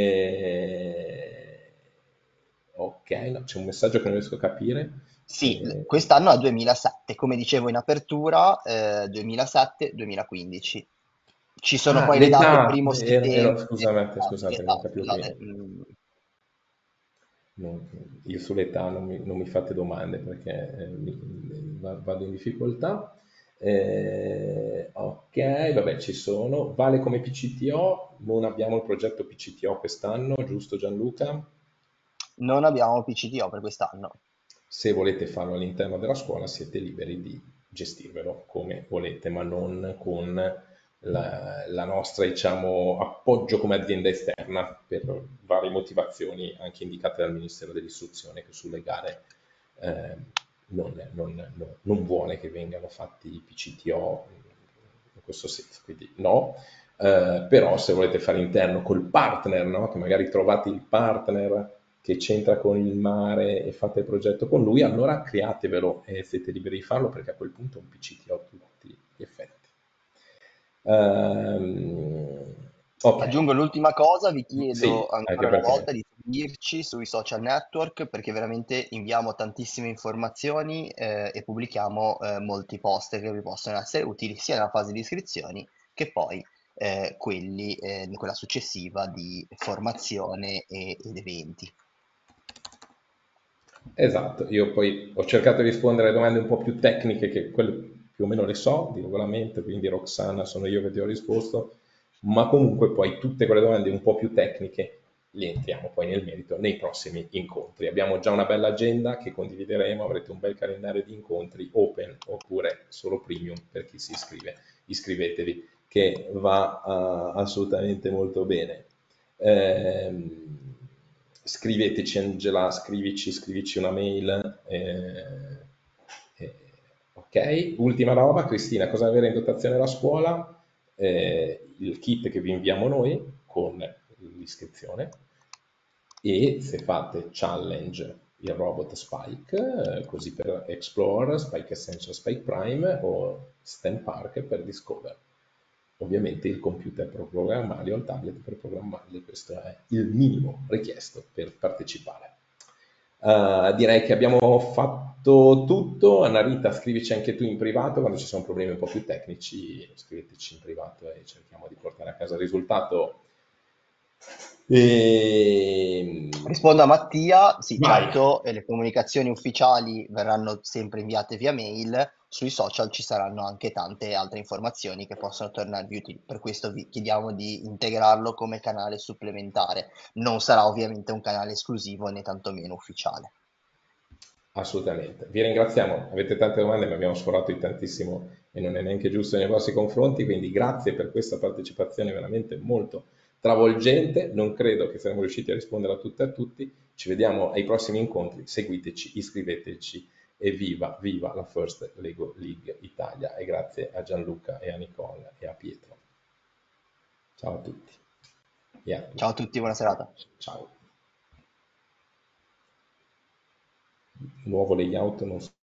S1: Eh, ok, no, c'è un messaggio che non riesco a capire.
S2: Sì, l-
S1: Eh,
S2: quest'anno è duemilasette, come dicevo in apertura, eh, duemilasette-duemilaquindici. Ci sono
S1: ah,
S2: poi le date
S1: l'età,
S2: primo
S1: ero, ero-
S2: settembre.
S1: scusate,
S2: Esatto,
S1: scusate, non
S2: esatto,
S1: capivo
S2: la-
S1: più.
S2: mm,
S1: Non- io sull'età non mi, non mi fate domande perché eh, mi- mi- va- vado in difficoltà. Eh, ok, vabbè, ci sono. Vale come P C T O, non abbiamo il progetto P C T O quest'anno, giusto Gianluca?
S2: Non abbiamo P C T O per quest'anno.
S1: Se volete farlo all'interno della scuola siete liberi di gestirvelo come volete, ma non con la, la nostra, diciamo, appoggio come azienda esterna per varie motivazioni anche indicate dal Ministero dell'Istruzione che sulle gare eh, non, non- non- non vuole che vengano fatti i P C T O in questo senso, quindi no. Eh, però se volete fare interno col partner, no? Che magari trovate il partner che c'entra con il mare e fate il progetto con lui, allora createvelo e siete liberi di farlo perché a quel punto è un P C T O a tutti gli effetti. Ehm, ok,
S2: Aggiungo l'ultima cosa, vi chiedo
S1: sì, anche
S2: ancora una
S1: perché
S2: volta di seguirci sui social network perché veramente inviamo tantissime informazioni eh, e pubblichiamo eh, molti post che vi possono essere utili sia nella fase di iscrizioni che poi eh, quelli eh, in quella successiva di formazione e- ed eventi.
S1: esatto, io poi ho cercato di rispondere a domande un po' più tecniche, che quelle più o meno le so di regolamento, quindi Roxana sono io che ti ho risposto, ma comunque poi tutte quelle domande un po' più tecniche le entriamo poi nel merito nei prossimi incontri. Abbiamo già una bella agenda che condivideremo, avrete un bel calendario di incontri open oppure solo premium per chi si iscrive. Iscrivetevi che va uh, assolutamente molto bene. Ehm, scriveteci Angela, scrivici, scrivici una mail. eh, eh, ok, ultima roba, Cristina, cosa avere in dotazione alla scuola? Eh, il kit che vi inviamo noi con l'iscrizione e se fate challenge il robot Spike, eh, così per Explore, Spike Essential, Spike Prime o STEM Park per Discover. Ovviamente il computer per programmarli o il tablet per programmarli, questo è il minimo richiesto per partecipare. Uh, direi che abbiamo fatto tutto. Annarita, scrivici anche tu in privato quando ci sono problemi un po' più tecnici, scriveteci in privato e cerchiamo di portare a casa il risultato. E...
S2: Rispondo a Mattia, sì,
S1: Vai.
S2: certo, e le comunicazioni ufficiali verranno sempre inviate via mail, sui social ci saranno anche tante altre informazioni che possono tornarvi utili, per questo vi chiediamo di integrarlo come canale supplementare. Non sarà ovviamente un canale esclusivo né tantomeno ufficiale.
S1: Assolutamente. Vi ringraziamo, avete tante domande, ma abbiamo sforato di tantissimo e non è neanche giusto nei vostri confronti, quindi grazie per questa partecipazione veramente molto travolgente. Non credo che saremo riusciti a rispondere a tutte e a tutti. Ci vediamo ai prossimi incontri, seguiteci, iscriveteci e viva, viva la First Lego League Italia e grazie a Gianluca e a Nicole e a Pietro. Ciao a tutti e a
S2: Ciao a
S1: tutte.
S2: tutti, buona serata.
S1: Ciao. Nuovo layout, non so.